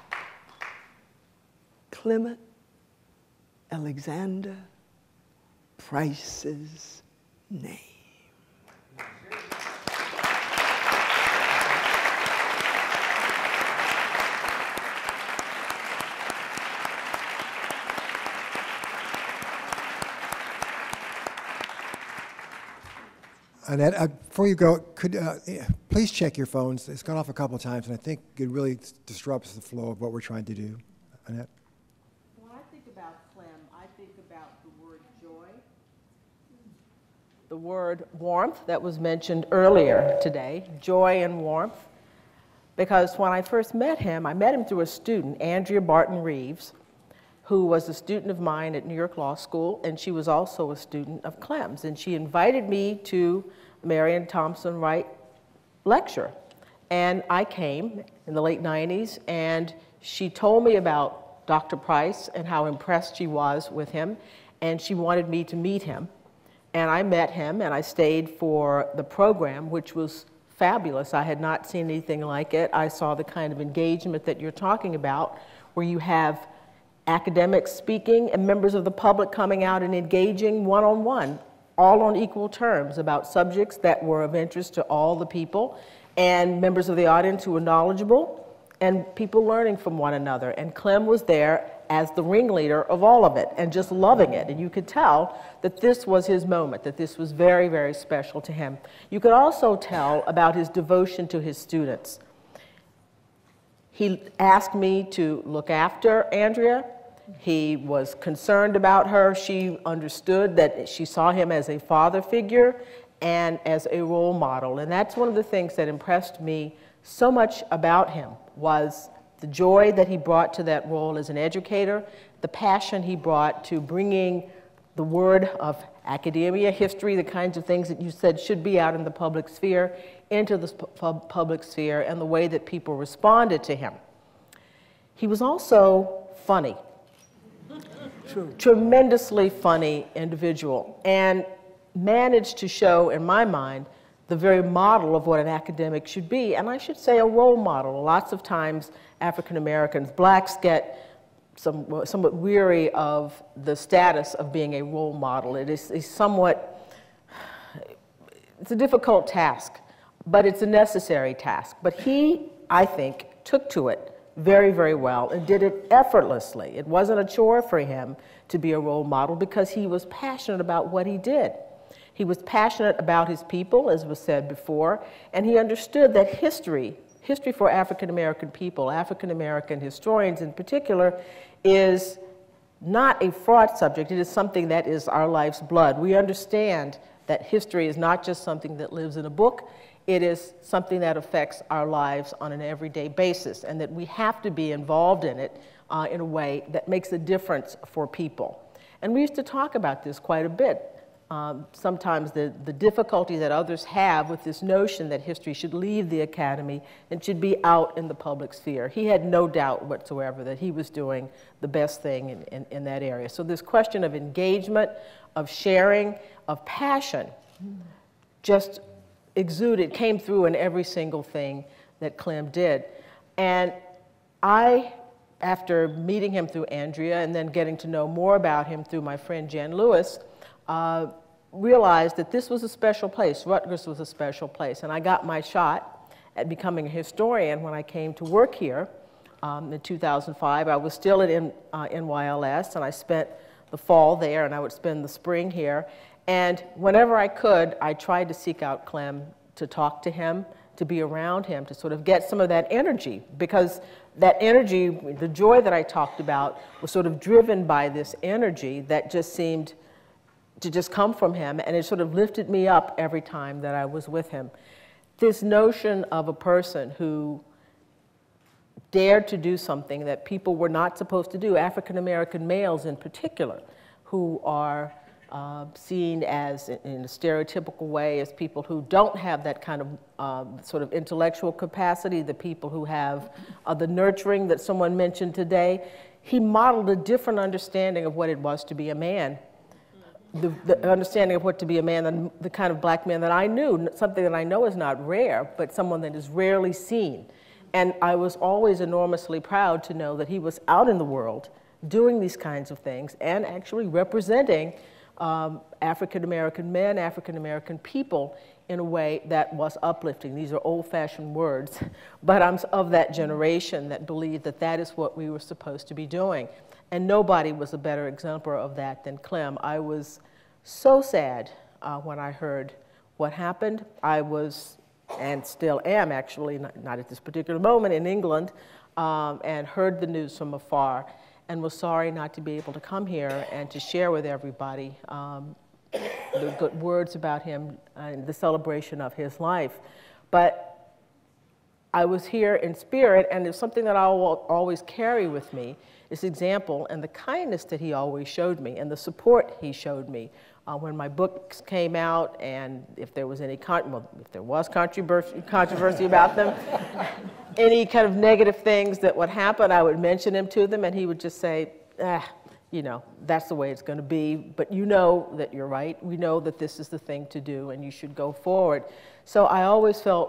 Clement Alexander Price's name. Annette, uh, before you go, could uh, please check your phones. It's gone off a couple of times, and I think it really disrupts the flow of what we're trying to do. Annette? When I think about Clem, I think about the word joy, the word warmth that was mentioned earlier today, joy and warmth. Because when I first met him, I met him through a student, Andrea Barton Reeves, who was a student of mine at New York Law School, and she was also a student of Clem's. And she invited me to Marion Thompson Wright lecture. And I came in the late nineties, and she told me about Doctor Price and how impressed she was with him, and she wanted me to meet him. And I met him, and I stayed for the program, which was fabulous. I had not seen anything like it. I saw the kind of engagement that you're talking about, where you have academics speaking and members of the public coming out and engaging one-on-one, all on equal terms, about subjects that were of interest to all the people, and members of the audience who were knowledgeable, and people learning from one another. And Clem was there as the ringleader of all of it, and just loving it. And you could tell that this was his moment, that this was very, very special to him. You could also tell about his devotion to his students. He asked me to look after Andrea. He was concerned about her. She understood that she saw him as a father figure and as a role model. And that's one of the things that impressed me so much about him, was the joy that he brought to that role as an educator, the passion he brought to bringing the word of academia, history, the kinds of things that you said should be out in the public sphere, into the pub public sphere, and the way that people responded to him. He was also funny. True. Tremendously funny individual, and managed to show, in my mind, the very model of what an academic should be, and I should say a role model. Lots of times African Americans, blacks, get some, somewhat weary of the status of being a role model. It is a somewhat, it's a difficult task, but it's a necessary task. But he, I think, took to it very, very well and did it effortlessly. It wasn't a chore for him to be a role model because he was passionate about what he did. He was passionate about his people, as was said before, and he understood that history, history for African American people, African American historians in particular, is not a fraught subject. It is something that is our life's blood. We understand that history is not just something that lives in a book. It is something that affects our lives on an everyday basis, and that we have to be involved in it uh, in a way that makes a difference for people. And we used to talk about this quite a bit. Um, sometimes the, the difficulty that others have with this notion that history should leave the academy and should be out in the public sphere. He had no doubt whatsoever that he was doing the best thing in, in, in that area. So this question of engagement, of sharing, of passion just exuded, came through in every single thing that Clem did. And I, after meeting him through Andrea and then getting to know more about him through my friend Jen Lewis, Uh, realized that this was a special place. Rutgers was a special place. And I got my shot at becoming a historian when I came to work here um, in two thousand five. I was still at N uh, N Y L S, and I spent the fall there, and I would spend the spring here. And whenever I could, I tried to seek out Clem, to talk to him, to be around him, to sort of get some of that energy, because that energy, the joy that I talked about, was sort of driven by this energy that just seemed to just come from him, and it sort of lifted me up every time that I was with him. This notion of a person who dared to do something that people were not supposed to do, African American males in particular, who are uh, seen as, in a stereotypical way, as people who don't have that kind of uh, sort of intellectual capacity, the people who have uh, the nurturing that someone mentioned today. He modeled a different understanding of what it was to be a man. The, the understanding of what to be a man, and the kind of black man that I knew, something that I know is not rare, but someone that is rarely seen. And I was always enormously proud to know that he was out in the world doing these kinds of things and actually representing um, African American men, African American people in a way that was uplifting. These are old-fashioned words, but I'm of that generation that believed that that is what we were supposed to be doing. And nobody was a better exemplar of that than Clem. I was so sad uh, when I heard what happened. I was, and still am actually, not, not at this particular moment, in England, um, and heard the news from afar, and was sorry not to be able to come here and to share with everybody um, the good words about him and the celebration of his life. But I was here in spirit, and it's something that I will always carry with me, this example and the kindness that he always showed me and the support he showed me uh, when my books came out, and if there was any con well, if there was controversy, controversy about them, any kind of negative things that would happen, I would mention them to them, and he would just say, ah, you know, that's the way it's going to be, but you know that you're right. We know that this is the thing to do, and you should go forward. So I always felt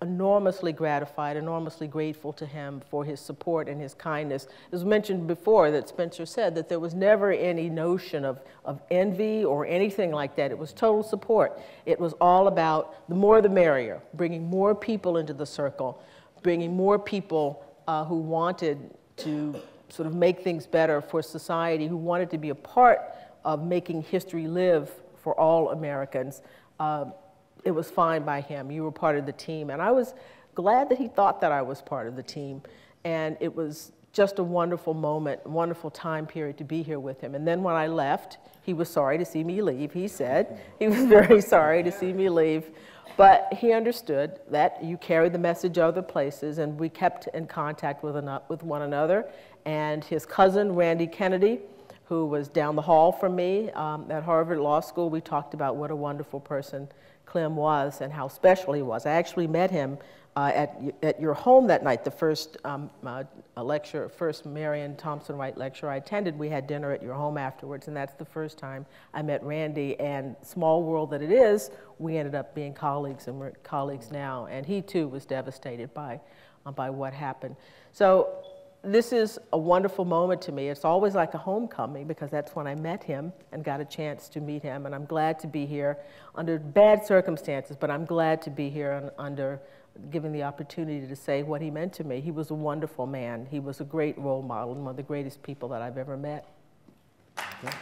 enormously gratified, enormously grateful to him for his support and his kindness. It was mentioned before that Spencer said that there was never any notion of, of envy or anything like that. It was total support. It was all about the more the merrier, bringing more people into the circle, bringing more people uh, who wanted to sort of make things better for society, who wanted to be a part of making history live for all Americans. Uh, it was fine by him. You were part of the team. And I was glad that he thought that I was part of the team. And it was just a wonderful moment, a wonderful time period to be here with him. And then when I left, he was sorry to see me leave, he said. He was very sorry to see me leave. But he understood that you carry the message other places, and we kept in contact with, an, with one another. And his cousin, Randy Kennedy, who was down the hall from me um, at Harvard Law School, we talked about what a wonderful person Clem was and how special he was. I actually met him uh, at, at your home that night, the first um, uh, lecture, first Marion Thompson Wright lecture I attended. We had dinner at your home afterwards, and that's the first time I met Randy. And small world that it is, we ended up being colleagues, and we're colleagues now. And he too was devastated by, uh, by what happened. So this is a wonderful moment to me. It's always like a homecoming because that's when I met him and got a chance to meet him. And I'm glad to be here under bad circumstances, but I'm glad to be here and under given the opportunity to say what he meant to me. He was a wonderful man. He was a great role model and one of the greatest people that I've ever met. Okay.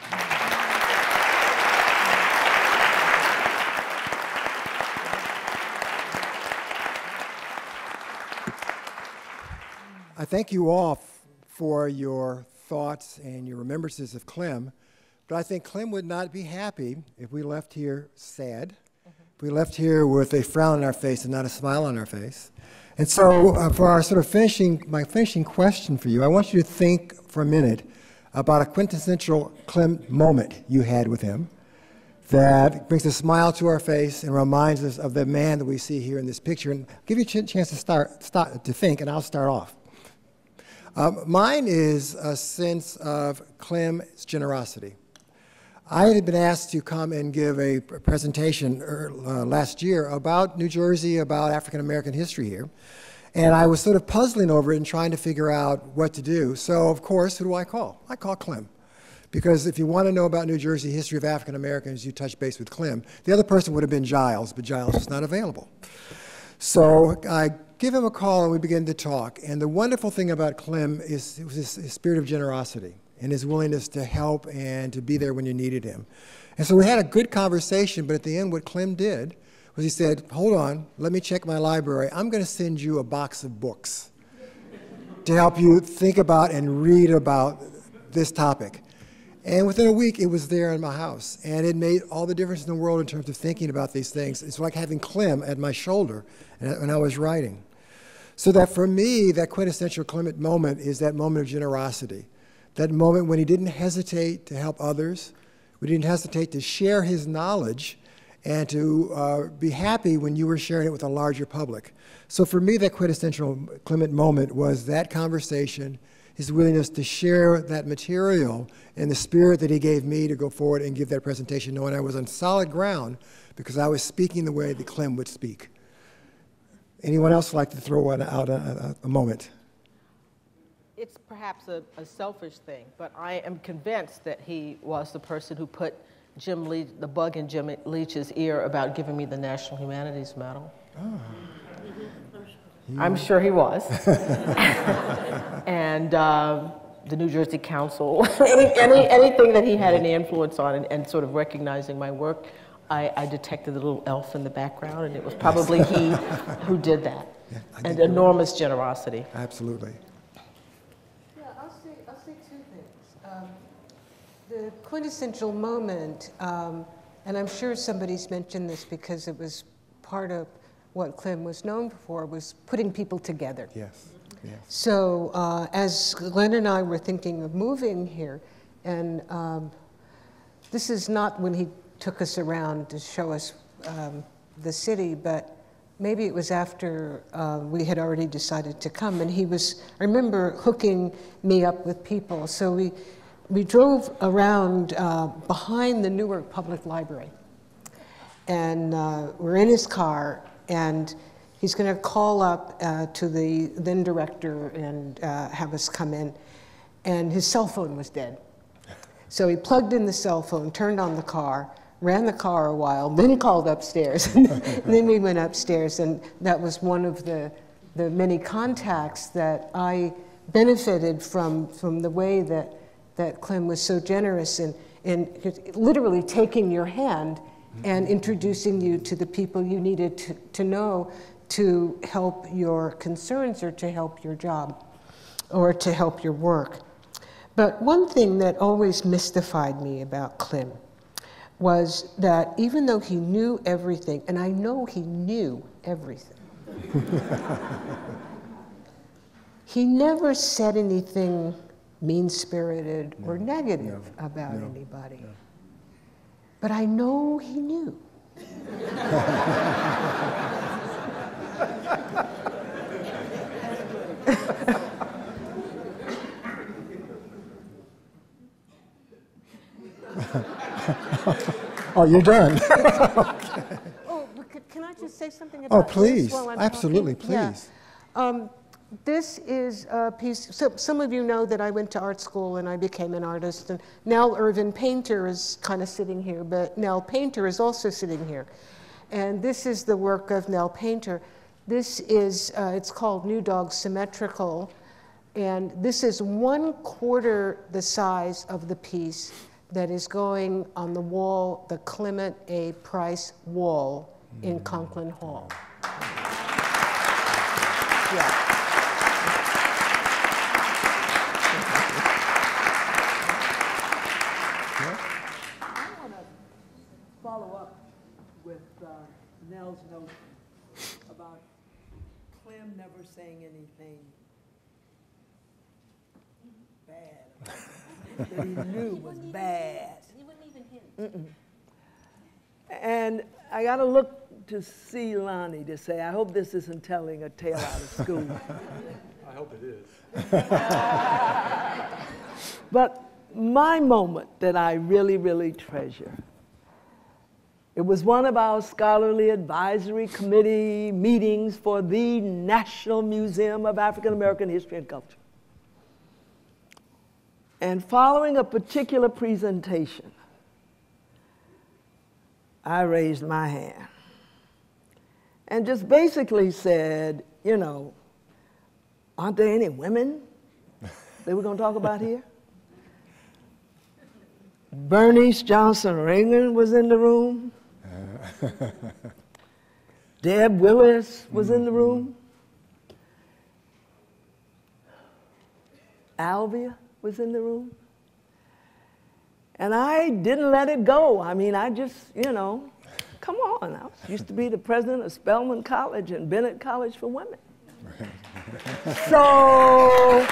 I thank you all for your thoughts and your remembrances of Clem, but I think Clem would not be happy if we left here sad, mm-hmm. if we left here with a frown on our face and not a smile on our face. And so uh, for our sort of finishing, my finishing question for you, I want you to think for a minute about a quintessential Clem moment you had with him that brings a smile to our face and reminds us of the man that we see here in this picture. And I'll give you a ch chance to start, start to think, and I'll start off. Um, mine is a sense of Clem's generosity. I had been asked to come and give a presentation uh, last year about New Jersey, about African American history here, and I was sort of puzzling over it and trying to figure out what to do. So, of course, who do I call? I call Clem. Because if you want to know about New Jersey history of African Americans, you touch base with Clem. The other person would have been Giles, but Giles was not available. So I give him a call and we begin to talk. And the wonderful thing about Clem is it was his, his spirit of generosity and his willingness to help and to be there when you needed him. And so we had a good conversation, but at the end what Clem did was he said, hold on, let me check my library. I'm going to send you a box of books to help you think about and read about this topic. And within a week, it was there in my house. And it made all the difference in the world in terms of thinking about these things. It's like having Clem at my shoulder when I was writing. So that for me, that quintessential Clement moment is that moment of generosity. That moment when he didn't hesitate to help others, when he didn't hesitate to share his knowledge, and to uh, be happy when you were sharing it with a larger public. So for me, that quintessential Clement moment was that conversation, his willingness to share that material and the spirit that he gave me to go forward and give that presentation, knowing I was on solid ground because I was speaking the way that Clem would speak. Anyone else like to throw out a, a, a moment? It's perhaps a, a selfish thing, but I am convinced that he was the person who put Jim Leach, the bug in Jim Leach's ear about giving me the National Humanities Medal. Oh. I'm sure he was. And uh, the New Jersey Council, any, any, anything that he had any influence on and, and sort of recognizing my work, I, I detected the little elf in the background, and it was probably he who did that. Yeah, and enormous generosity. Absolutely. Yeah, I'll say, I'll say two things. Um, the quintessential moment, um, and I'm sure somebody's mentioned this because it was part of what Clem was known for, was putting people together. Yes, yes. So uh, as Glenn and I were thinking of moving here, and um, this is not when he took us around to show us um, the city, but maybe it was after uh, we had already decided to come, and he was, I remember hooking me up with people. So we, we drove around uh, behind the Newark Public Library, and uh, we're in his car, and He's going to call up uh, to the then director and uh, have us come in, and his cell phone was dead. So he plugged in the cell phone, turned on the car, ran the car a while, then called upstairs. And then we went upstairs, and that was one of the, the many contacts that I benefited from, from the way that, that Clem was so generous in, in literally taking your hand and introducing you to the people you needed to, to know to help your concerns or to help your job or to help your work. But one thing that always mystified me about Clem was that even though he knew everything, and I know he knew everything, he never said anything mean-spirited no, or negative no, about no, anybody. No. But I know he knew. Oh, you're done. Okay. Oh, can I just say something about Oh, please. this while I'm Absolutely, talking? please. Yeah. Um, this is a piece, so some of you know that I went to art school and I became an artist, and Nell Irvin Painter is kind of sitting here, but Nell Painter is also sitting here. And this is the work of Nell Painter. This is, uh, it's called New Dog Symmetrical, and this is one quarter the size of the piece that is going on the wall, the Clement A. Price wall in Conklin Hall. Yeah. I want to follow up with uh, Nell's note about Clem never saying anything bad that he knew was bad. He wouldn't even hint. Mm-mm. And I got to look to see Lonnie to say, I hope this isn't telling a tale out of school. I hope it is. But my moment that I really, really treasure, it was one of our scholarly advisory committee meetings for the National Museum of African American History and Culture. And following a particular presentation, I raised my hand and just basically said, you know, aren't there any women that we're going to talk about here? Bernice Johnson Ringen was in the room. Deb Willis was in the room. Alvia was in the room. And I didn't let it go. I mean, I just, you know, come on. I was, used to be the president of Spelman College and Bennett College for Women. So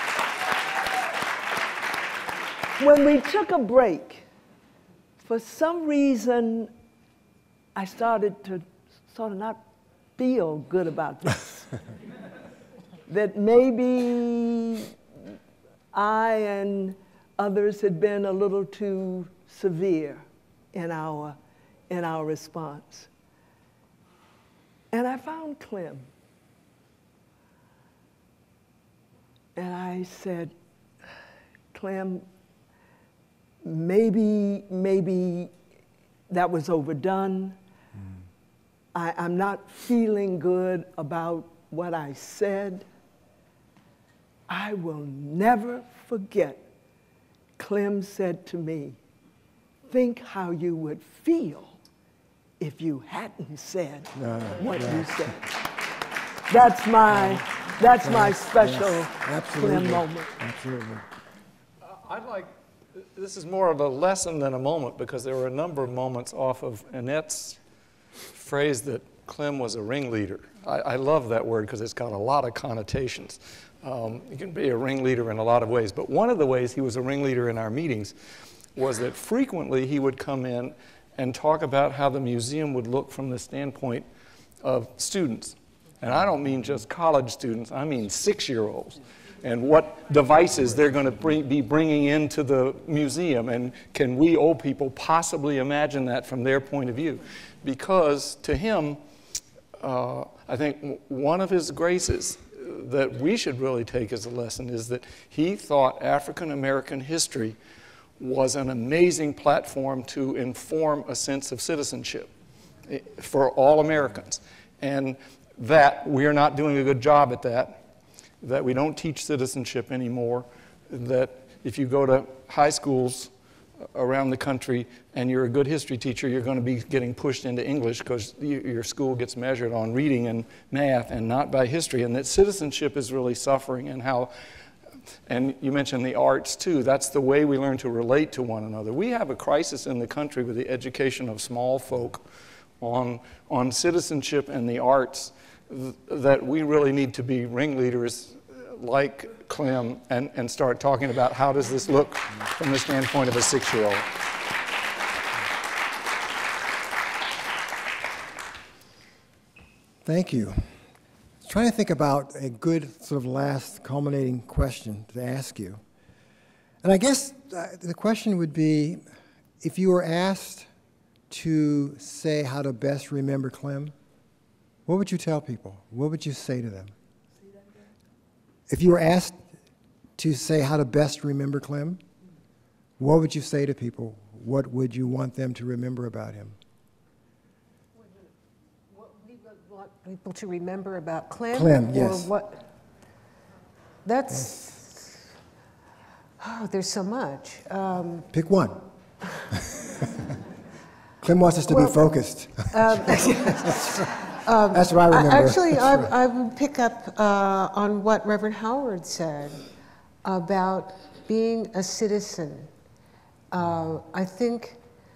when we took a break, for some reason, I started to sort of not feel good about this. That maybe I and others had been a little too severe in our, in our response. And I found Clem. And I said, Clem, maybe, maybe that was overdone. Mm. I, I'm not feeling good about what I said. I will never forget, Clem said to me, think how you would feel if you hadn't said no, what no. you said. That's my, that's yes, my special yes, Clem moment. Absolutely. Uh, I'd like, this is more of a lesson than a moment, because there were a number of moments off of Annette's phrase that Clem was a ringleader. I, I love that word because it's got a lot of connotations. Um, you can be a ringleader in a lot of ways, but one of the ways he was a ringleader in our meetings was that frequently he would come in and talk about how the museum would look from the standpoint of students. And I don't mean just college students, I mean six-year-olds, and what devices they're going to bring, be bringing into the museum, and can we old people possibly imagine that from their point of view? Because to him, uh, I think one of his graces that we should really take as a lesson is that he thought African American history was an amazing platform to inform a sense of citizenship for all Americans, and that we are not doing a good job at that, that we don't teach citizenship anymore, that if you go to high schools around the country and you're a good history teacher, you're going to be getting pushed into English because you, your school gets measured on reading and math and not by history, and that citizenship is really suffering, and how, and you mentioned the arts too, that's the way we learn to relate to one another. We have a crisis in the country with the education of small folk on, on citizenship and the arts, th that we really need to be ringleaders like Clem and, and start talking about how does this look from the standpoint of a six-year-old. Thank you. I was trying to think about a good sort of last culminating question to ask you. And I guess uh, the question would be, if you were asked to say how to best remember Clem, what would you tell people? What would you say to them? If you were asked to say how to best remember Clem, what would you say to people? What would you want them to remember about him? What we would want people to remember about Clem? Clem, or yes. What? That's, oh, there's so much. Um, Pick one. Clem wants us to well, be focused. Um, Um, That's what I remember. Actually, I, right. I would pick up uh, on what Reverend Howard said about being a citizen. Uh, I think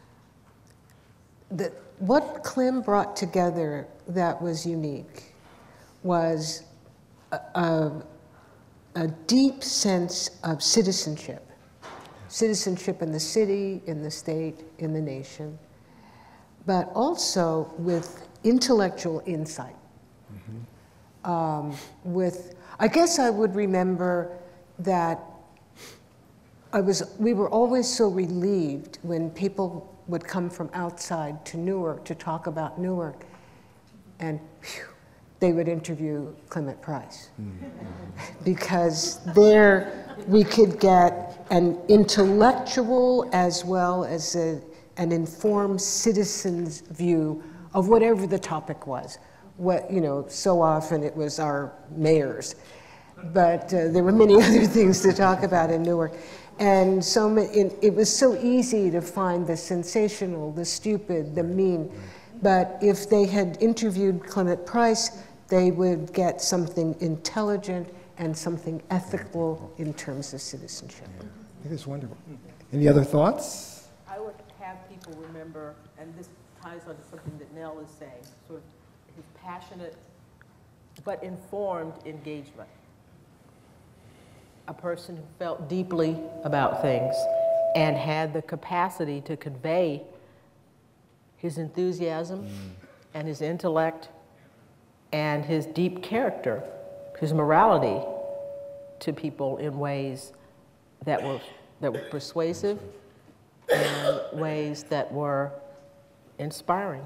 that what Clem brought together that was unique was a, a, a deep sense of citizenship. Citizenship in the city, in the state, in the nation, but also with intellectual insight. Mm-hmm. um, with, I guess I would remember that I was, we were always so relieved when people would come from outside to Newark to talk about Newark, and whew, they would interview Clement Price. Mm-hmm. Because there we could get an intellectual as well as a, an informed citizen's view of whatever the topic was. What, you know, so often it was our mayors, but uh, there were many other things to talk about in Newark. And so it, it was so easy to find the sensational, the stupid, the mean. But if they had interviewed Clement Price, they would get something intelligent and something ethical in terms of citizenship. I think it's wonderful. Any other thoughts? I would have people remember, and this ties onto something that Nell is saying, sort of his passionate but informed engagement. A person who felt deeply about things and had the capacity to convey his enthusiasm mm. and his intellect and his deep character, his morality to people in ways that were, that were persuasive and ways that were inspiring.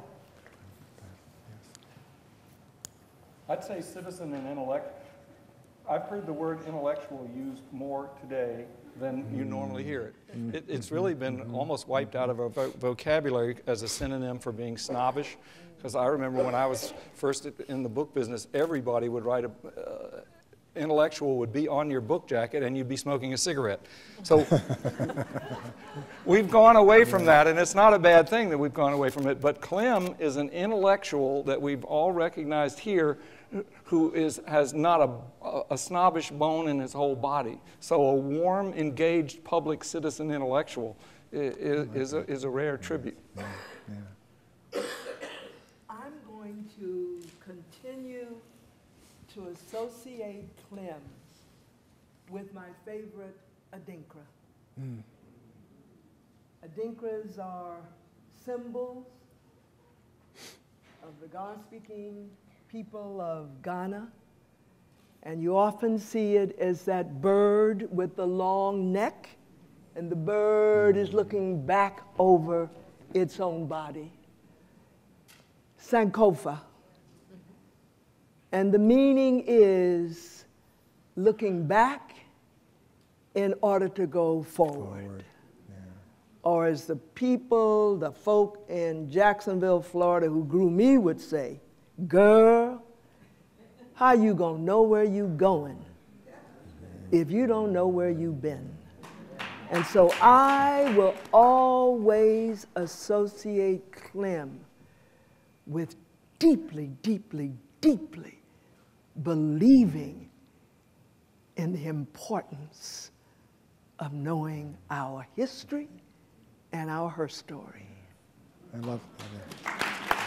I'd say citizen and intellect. I've heard the word intellectual used more today than you normally hear it. it it's really been almost wiped out of our vo vocabulary as a synonym for being snobbish. Because I remember when I was first in the book business, everybody would write a, uh, intellectual would be on your book jacket and you'd be smoking a cigarette. So we've gone away from that, and it's not a bad thing that we've gone away from it, but Clem is an intellectual that we've all recognized here who is, has not a, a snobbish bone in his whole body. So a warm, engaged public citizen intellectual is, is, a, is a rare tribute. I'm going to continue to associate Clem with my favorite Adinkra. Mm. Adinkras are symbols of the Ga-speaking people of Ghana, and you often see it as that bird with the long neck, and the bird is looking back over its own body. Sankofa And the meaning is looking back in order to go forward. forward. Yeah. Or as the people, the folk in Jacksonville, Florida, who grew me would say, girl, how you gonna know where you going if you don't know where you've been? And so I will always associate Clem with deeply, deeply, deeply believing in the importance of knowing our history and our her story. I love that.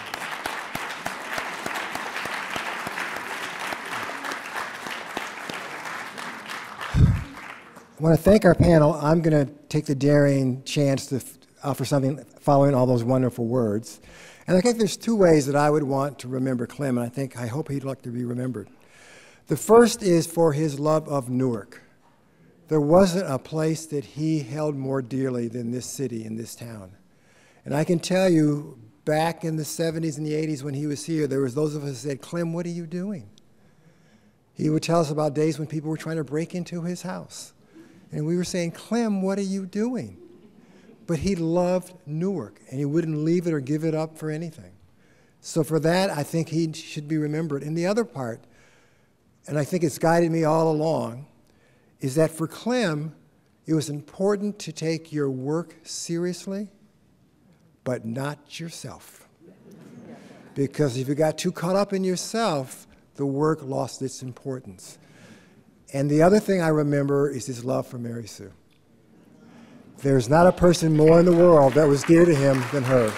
I want to thank our panel. I'm going to take the daring chance to offer something following all those wonderful words. And I think there's two ways that I would want to remember Clem, and I think, I hope he'd like to be remembered. The first is for his love of Newark. There wasn't a place that he held more dearly than this city and this town. And I can tell you, back in the seventies and the eighties when he was here, there was those of us who said, Clem, what are you doing? He would tell us about days when people were trying to break into his house. And we were saying, Clem, what are you doing? But he loved Newark, and he wouldn't leave it or give it up for anything. So for that, I think he should be remembered. And the other part, and I think it's guided me all along, is that for Clem, it was important to take your work seriously, but not yourself. Because if you got too caught up in yourself, the work lost its importance. And the other thing I remember is his love for Mary Sue. There's not a person more in the world that was dear to him than her.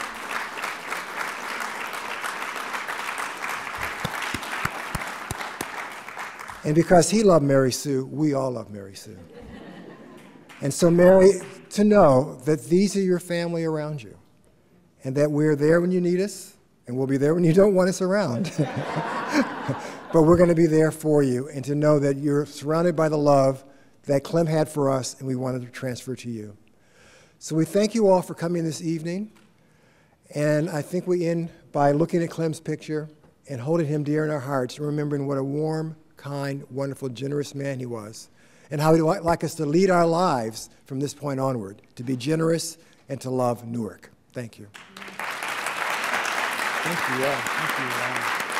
And because he loved Mary Sue, we all love Mary Sue. And so, Mary, to know that these are your family around you, and that we're there when you need us, and we'll be there when you don't want us around. But we're going to be there for you, and to know that you're surrounded by the love that Clem had for us, and we wanted to transfer to you. So we thank you all for coming this evening, and I think we end by looking at Clem's picture and holding him dear in our hearts, and remembering what a warm, kind, wonderful, generous man he was, and how he'd like us to lead our lives from this point onward, to be generous and to love Newark. Thank you. Thank you, yeah. Thank you, yeah.